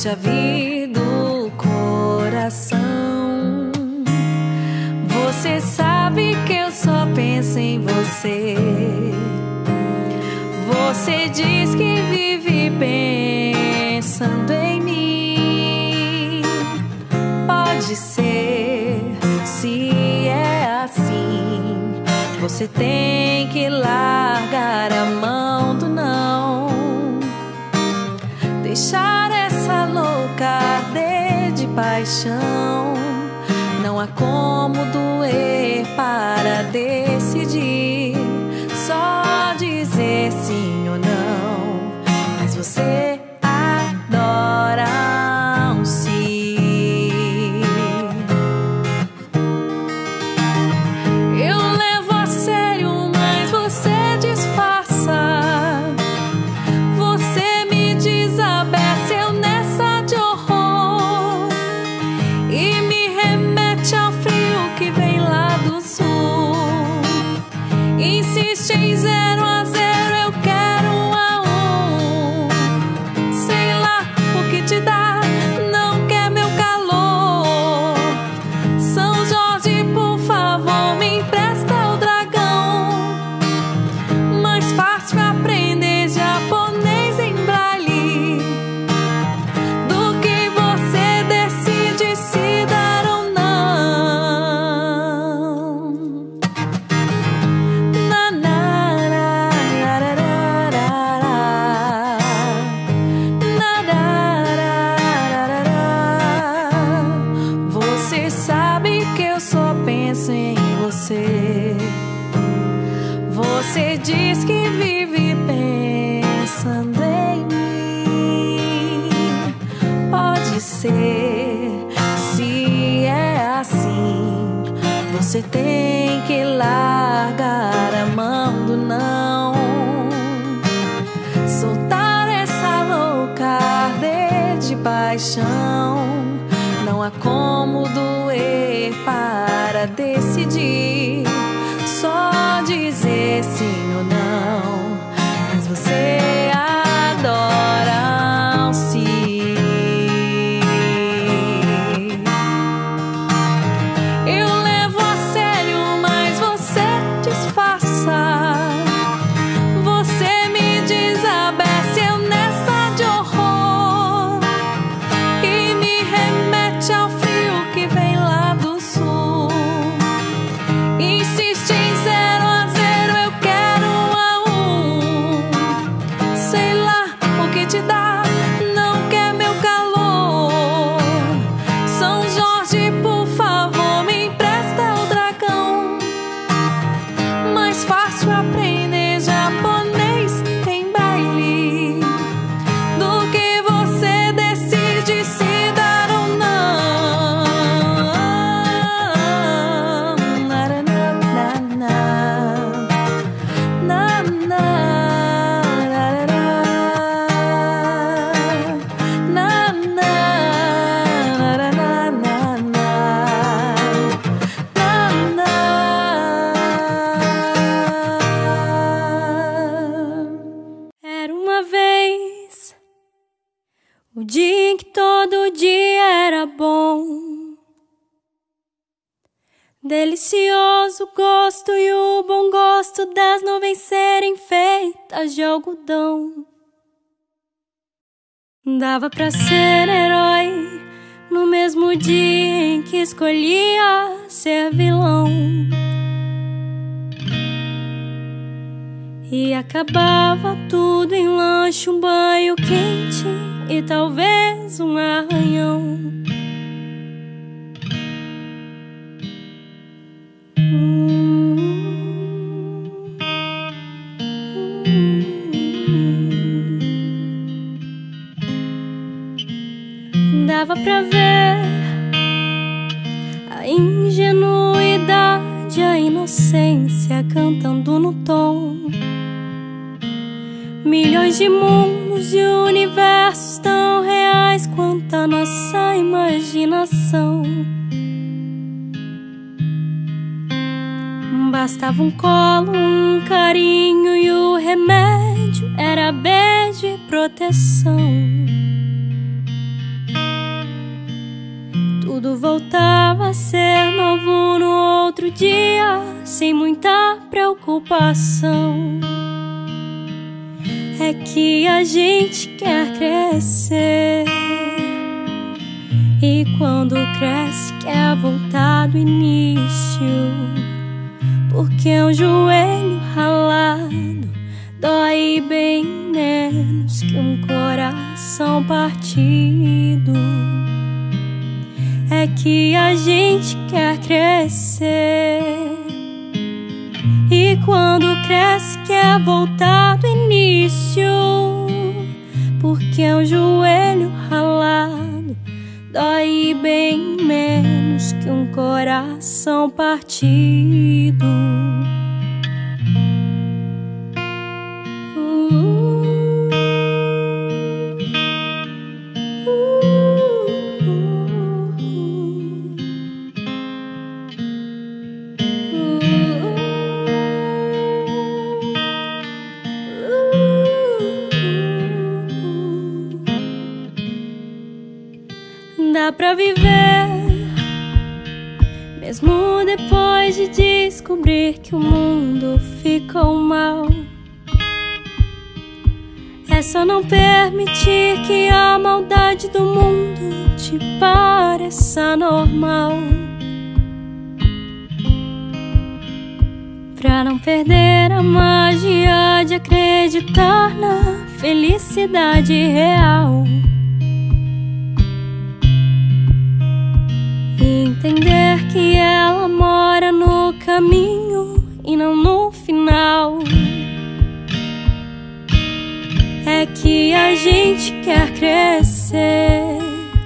chave do coração. Você sabe que eu só penso em você. Você diz que vive pensando em mim. Pode ser, se é assim, você tem que largar a mão do não. Deixar essa louca arder de paixão. Não há como doer para decidir. Só dizer sim ou não. Mas você adora um sim. Eu levo a sério, mas você disfarça. Você me desabece, eu nessa de horror. E me remete ao frio que vem lá do sul. Insiste em zero a zero, eu quero um a um. Sei lá o que te dá, não quer meu calor. São Jorge, por favor, me empresta o dragão. Mais fácil aprender japonês em braille do que você decide se dar ou não. Na, na, na, rarararara. Na, rarararara. Você sabe que eu só penso em você. Você diz que vive pensando em mim. Pode ser, se é assim, você tem que largar a mão do não. Soltar essa louca arder de paixão. Não há como doer para decidir. Só dizer sim ou não. Mas você adora um sim. Eu levo a sério, mas você disfarça. Você me desabece, eu nessa de horror. E me remete ao frio que vem lá do sul. Insiste em zero a zero, eu quero um a um. Sei lá o que te dá, não quer meu calor. São Jorge, por favor, me empresta o dragão. Mais fácil aprender japonês em braille do que você decide se dar ou não. Na, na, na, na. Na, na, rarará. Na, na, rarará, na, na. Na, na. Era uma vez o dia em que todo dia era bom. Delicioso gosto e o bom gosto das nuvens serem feitas de algodão. Dava pra ser herói no mesmo dia em que escolhia ser vilão. E acabava tudo em lanche, um banho quente e talvez um arranhão. Dava pra ver a ingenuidade, a inocência cantando no tom. Milhões de mundos e universos tão reais quanto a nossa imaginação. Bastava um colo, um carinho e o remédio era beijo e proteção. tudo voltava a ser novo no outro dia, sem muita preocupação. É que a gente quer crescer, e quando cresce quer voltar do início, porque um joelho ralado dói bem menos que um coração partido. É que a gente quer crescer, e quando cresce quer voltar do início, porque um joelho ralado dói bem menos que um coração partido. Dá pra viver, mesmo depois de descobrir que o mundo ficou mal. É só não permitir que a maldade do mundo te pareça normal, pra não perder a magia de acreditar na felicidade real. Entender que ela mora no caminho e não no final. É que a gente quer crescer,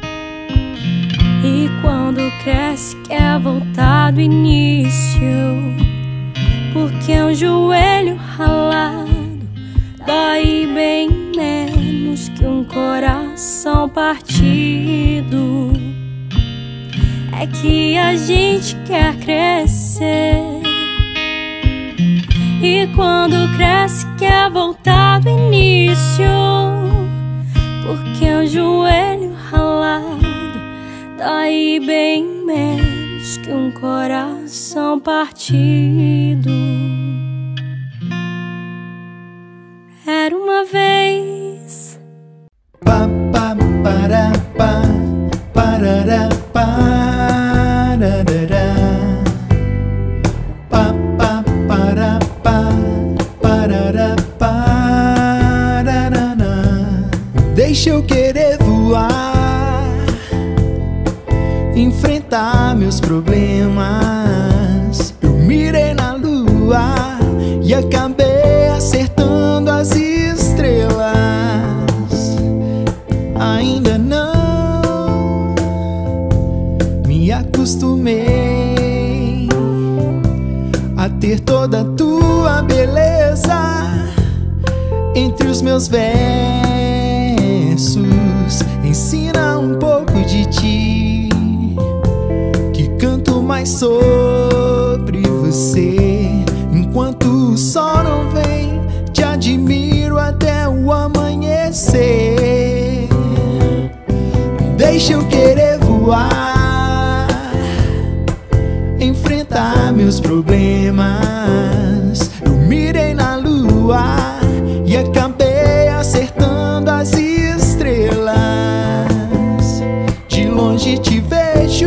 e quando cresce quer voltar do início, porque um joelho ralado dói bem menos que um coração partido. É que a gente quer crescer, e quando cresce quer voltar do início, porque um joelho ralado dói bem menos que um coração partido. Era uma vez. Pa, pa, para, pa, parará, pa. Pa, pa, para, pa, parará, parará. Deixa eu querer voar, enfrentar meus problemas. Eu mirei na lua e acabei acertando as estrelas. Ainda não me acostumei a ter toda a tua beleza entre os meus versos. Ensina um pouco de ti, que canto mais sobre você. Enquanto o sol não vem, te admiro até o amanhecer. Deixa eu querer voar, enfrentar meus problemas. Eu mirei na lua e acabei acertando as estrelas. De longe te vejo,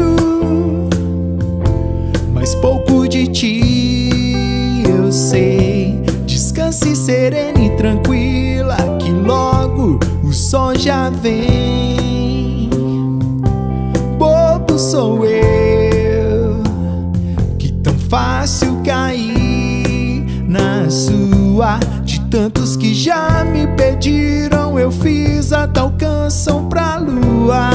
mas pouco de ti eu sei. Descanse serena e tranquila, que logo o sol já vem. Bobo sou eu, que tão fácil cair na sua. De tantos que já me pediram, eu fiz a tal canção pra lua.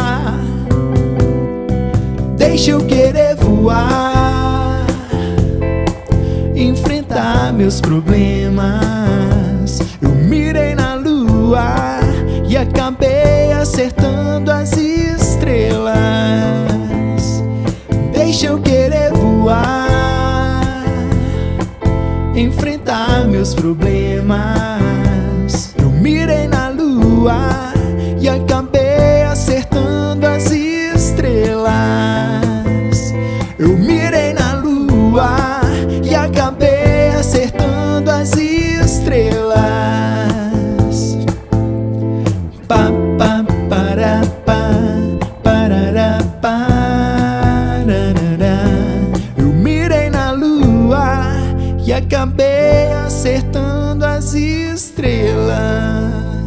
Deixa eu querer voar, enfrentar meus problemas. Eu mirei na lua e acabei acertando as estrelas. Deixa eu querer voar, enfrentar meus problemas. Eu mirei na lua e acabei acertando as estrelas. e acabei acertando as estrelas. Pa, pa, para, pa, parará, parará. Eu mirei na lua e acabei acertando as estrelas.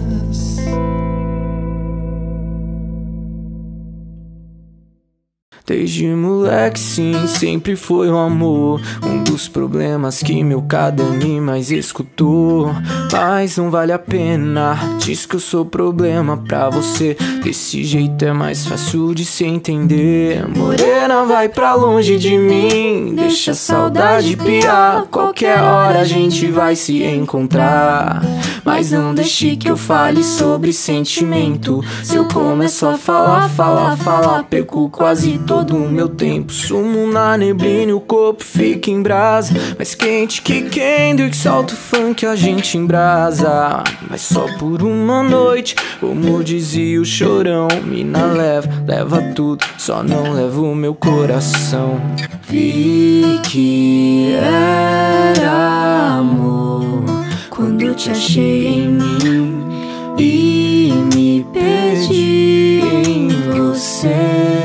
Desde moleque sim, sempre foi o amor, um dos problemas que meu caderninho mais escutou. Mas não vale a pena, diz que eu sou problema pra você. Desse jeito é mais fácil de se entender. Morena, vai pra longe de mim, deixa a saudade piar. Qualquer hora a gente vai se encontrar. Mas não deixe que eu fale sobre sentimento. Se eu começo a falar, falar, falar, perco quase todo o meu tempo. Sumo na neblina e o corpo fica em brasa, mais quente que Kendrick, solta o funk, a gente embrasa. Mas só por uma noite, como dizia o Chorão. Mina leva, leva tudo, só não leva o meu coração. Vi que era amor quando te achei em mim e me perdi em você.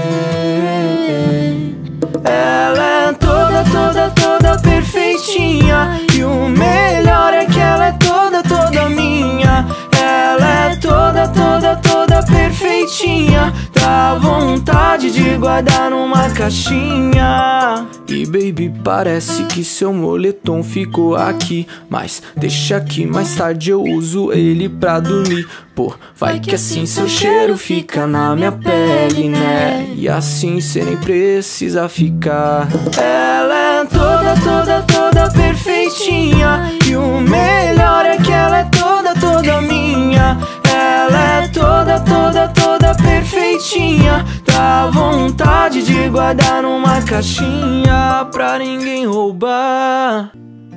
Ela é toda, toda, toda perfeitinha, e o melhor é que ela é toda, toda minha. Ela é toda, toda, toda perfeitinha, dá vontade de guardar numa caixinha. E baby, parece que seu moletom ficou aqui, mas deixa aqui, mais tarde eu uso ele pra dormir. Pô, vai que assim seu cheiro fica na minha pele, né? E assim cê nem precisa ficar. Ela é toda, toda, toda perfeitinha, e o melhor é que ela é toda, toda minha. Ela é toda, toda, toda perfeitinha, dá vontade de guardar numa caixinha pra ninguém roubar.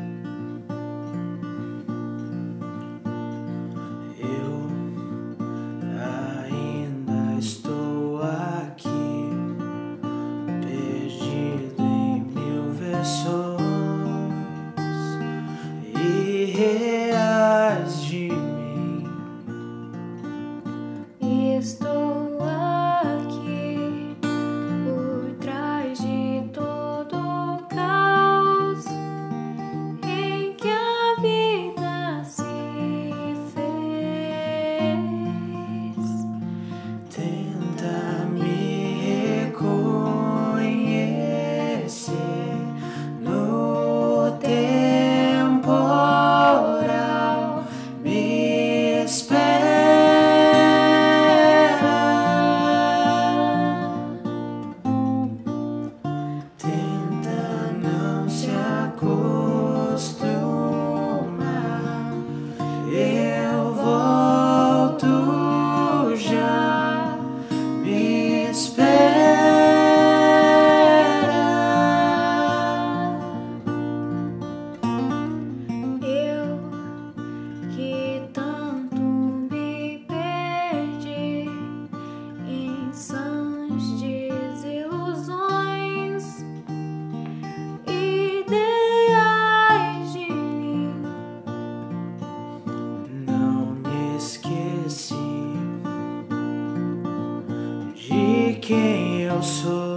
Eu ainda estou aqui, perdido em mil versões irreais de mim. Estou aqui por trás de todo o caos em que a vida se fez. Tenta me reconhecer no temporal, me espera. Eu volto já, me espera. Eu que tanto me perdi em sãs desilusões, ideais de mim. Não me esqueci de quem eu sou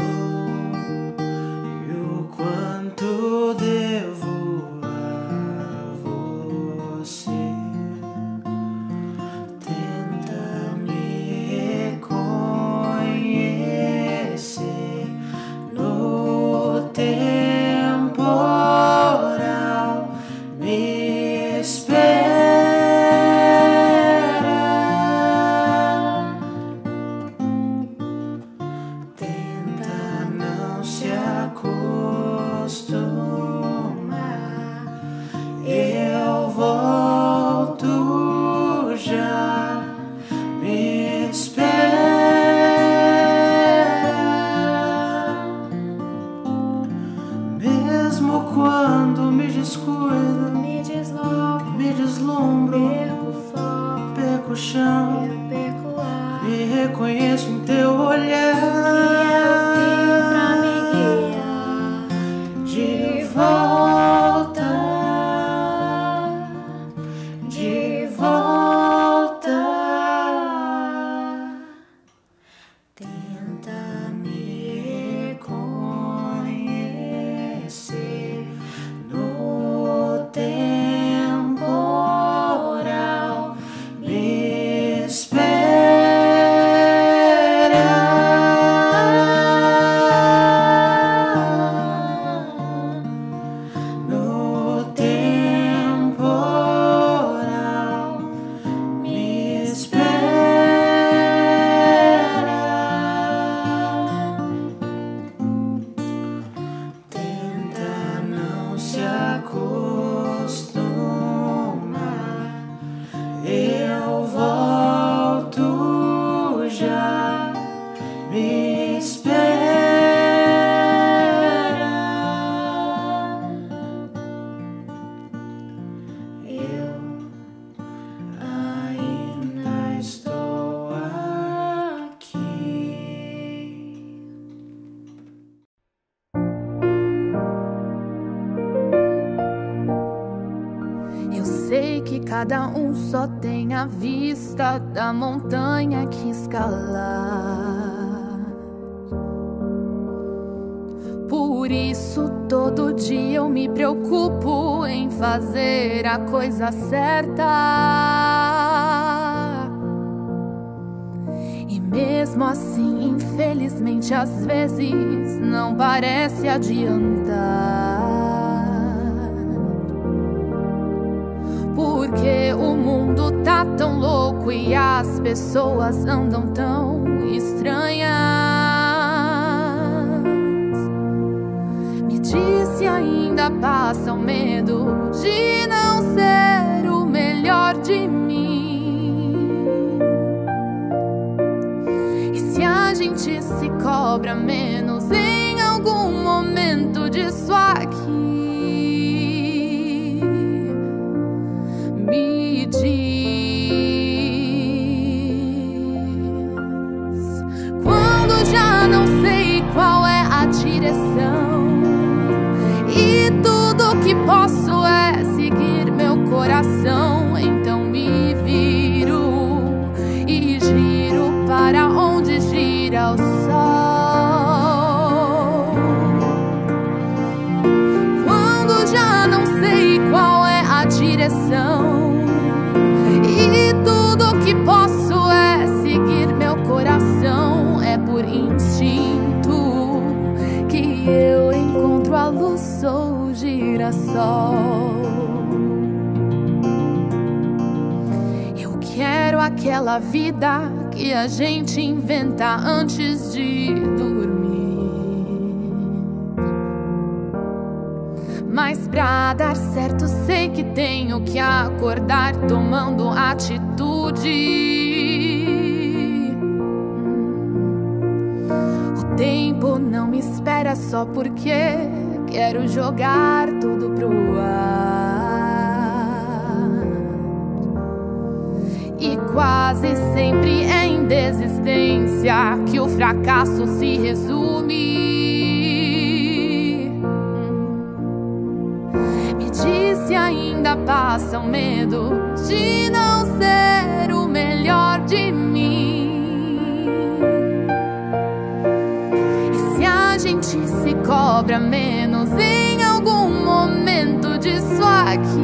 e o quanto devo a você. Tenta me reconhecer no temporal, me espera. Tenta não se acostumar, eu volto já, me espera. Mesmo quando me descuido, Me desloco, me deslumbro, perco o foco, perco o chão, eu perco o ar. me reconheço em teu olhar. Que é o fio pra me guiar De volta sei que cada um só tem a vista da montanha que escalar. Por isso todo dia eu me preocupo em fazer a coisa certa. E mesmo assim, infelizmente, às vezes não parece adiantar. Porque o mundo tá tão louco e as pessoas andam tão estranhas. Me diz se ainda passa o medo de não ser o melhor de mim. E se a gente se cobra menos em algum momento disso aqui. Me diz quando já não sei qual é a direção e tudo que posso é seguir meu coração. Então me viro e giro para onde gira o sol. Quando já não sei qual é a direção e tudo que posso é seguir meu coração, é por instinto que eu encontro a luz, sou girassol. Eu quero aquela vida que a gente inventa antes de dormir. Mas pra dar certo sei que tenho que acordar tomando atitude. O tempo não me espera só porque quero jogar tudo pro ar. E quase sempre é em desistência que o fracasso se resume. Se ainda passa o medo de não ser o melhor de mim. E se a gente se cobra menos em algum momento disso aqui.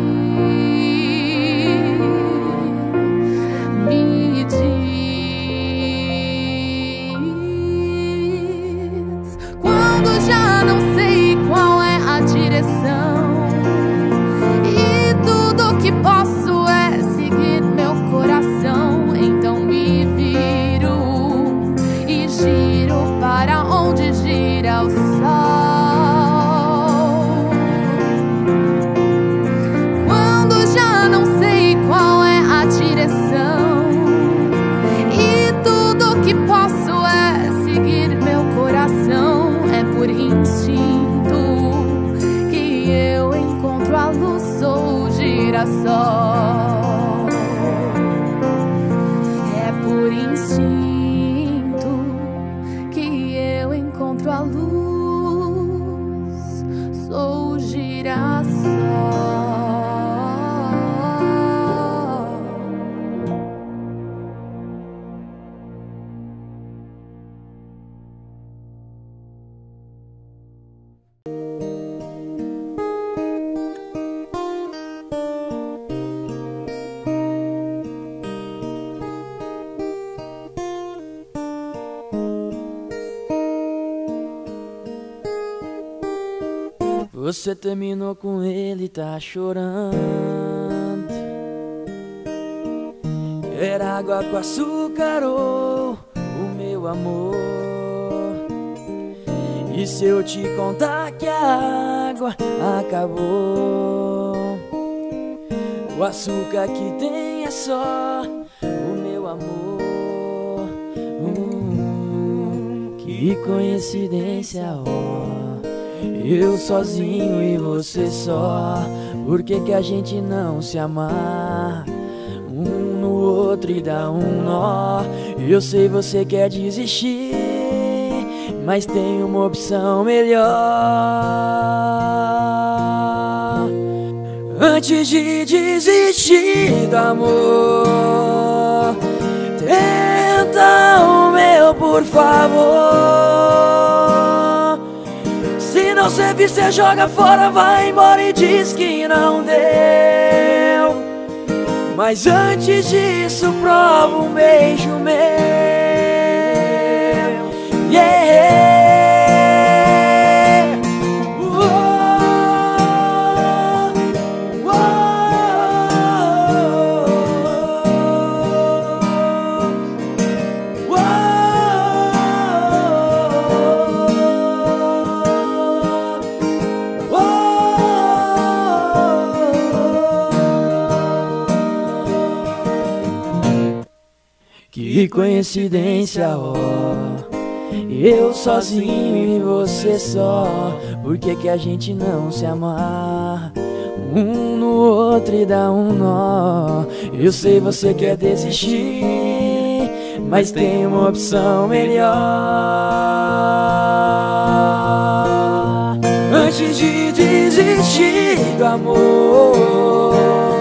Me diz quando já não sei qual é a direção que posso é seguir meu coração. Então me viro e giro para onde gira o sol. Quando já não sei qual é a direção e tudo que posso é seguir meu coração, é por instinto que eu encontro a luz, sou girassol. É por instinto que eu encontro a luz, sou girassol. Você terminou com ele, tá chorando. Era água com açúcar, oh, o meu amor. E se eu te contar que a água acabou, o açúcar que tem é só o meu amor. Hum, que coincidência, ó. Eu sozinho e você só. Por que que a gente não se amar? Um no outro e dá um nó. Eu sei você quer desistir, mas tem uma opção melhor. Antes de desistir do amor, tenta o meu, por favor. Se não servir, cê joga fora, vai embora e diz que não deu. Mas antes disso, prova um beijo meu. Yeah. Que coincidência, ó, eu sozinho e você só. Por que que a gente não se amarra um no outro e dá um nó? Eu sei você quer desistir, mas tem uma opção melhor. Antes de desistir do amor,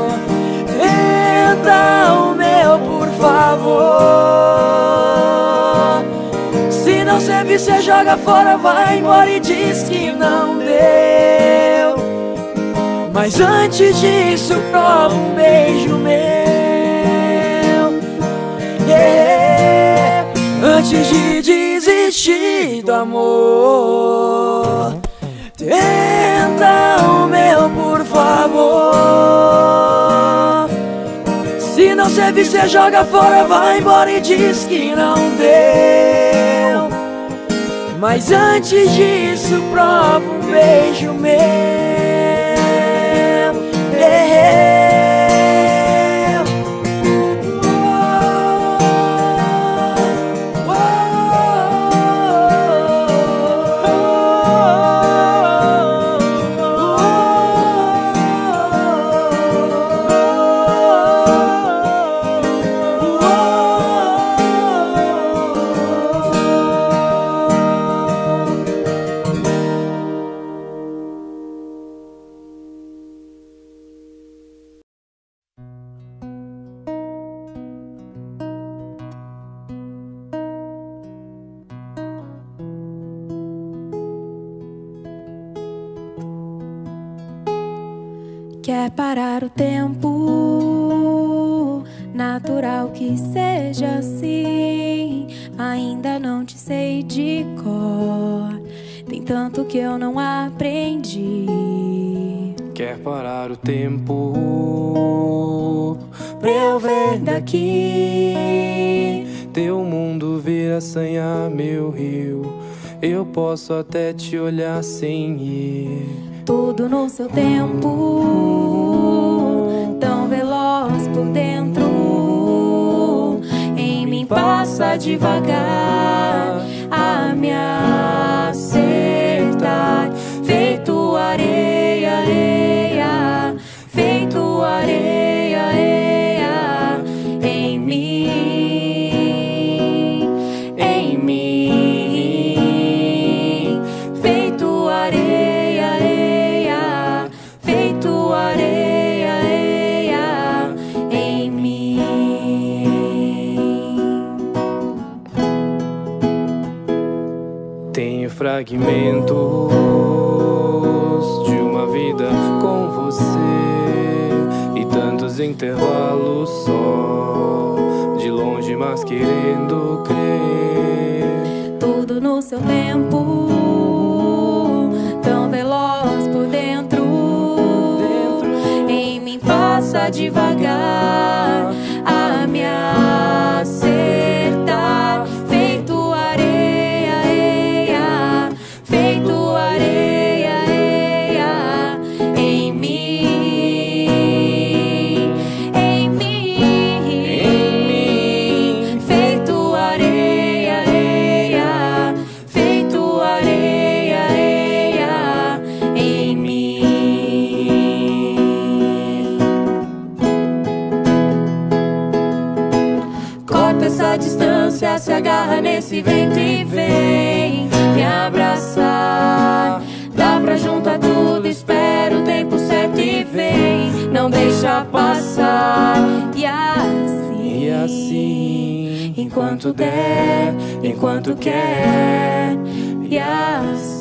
tenta o meu, por favor. Se não servir, cê joga fora, vai embora e diz que não deu. Mas antes disso, prova um beijo meu. Yeah. Antes de desistir do amor, tenta o meu, por favor. Se não servir, cê joga fora, vai embora e diz que não deu. Mas antes disso, prova um beijo meu. Yeah. Quer parar o tempo, natural que seja assim. Ainda não te sei de cor, tem tanto que eu não aprendi. Quer parar o tempo pra eu ver daqui teu mundo vir assanhar meu rio. Eu posso até te olhar sem ir. Tudo no seu tempo, tão veloz por dentro. Em mim passa devagar a me acertar. Feito areia, areia, feito areia, areia. Em mim, em mim, feito areia. Fragmentos de uma vida com você e tantos intervalos só, de longe mas querendo crer. Tudo no seu tempo, tão veloz por dentro. Em mim passa devagar a me acertar. Feito areia, feito areia, areia. Em mim, em mim, em mim. Feito areia, areia, feito areia, areia. Em mim. Corta essa distância, se agarra nesse vento e vem me abraçar. Dá pra juntar tudo, espera o tempo certo e vem não deixa passar. E assim, E assim, enquanto der, enquanto quer. E assim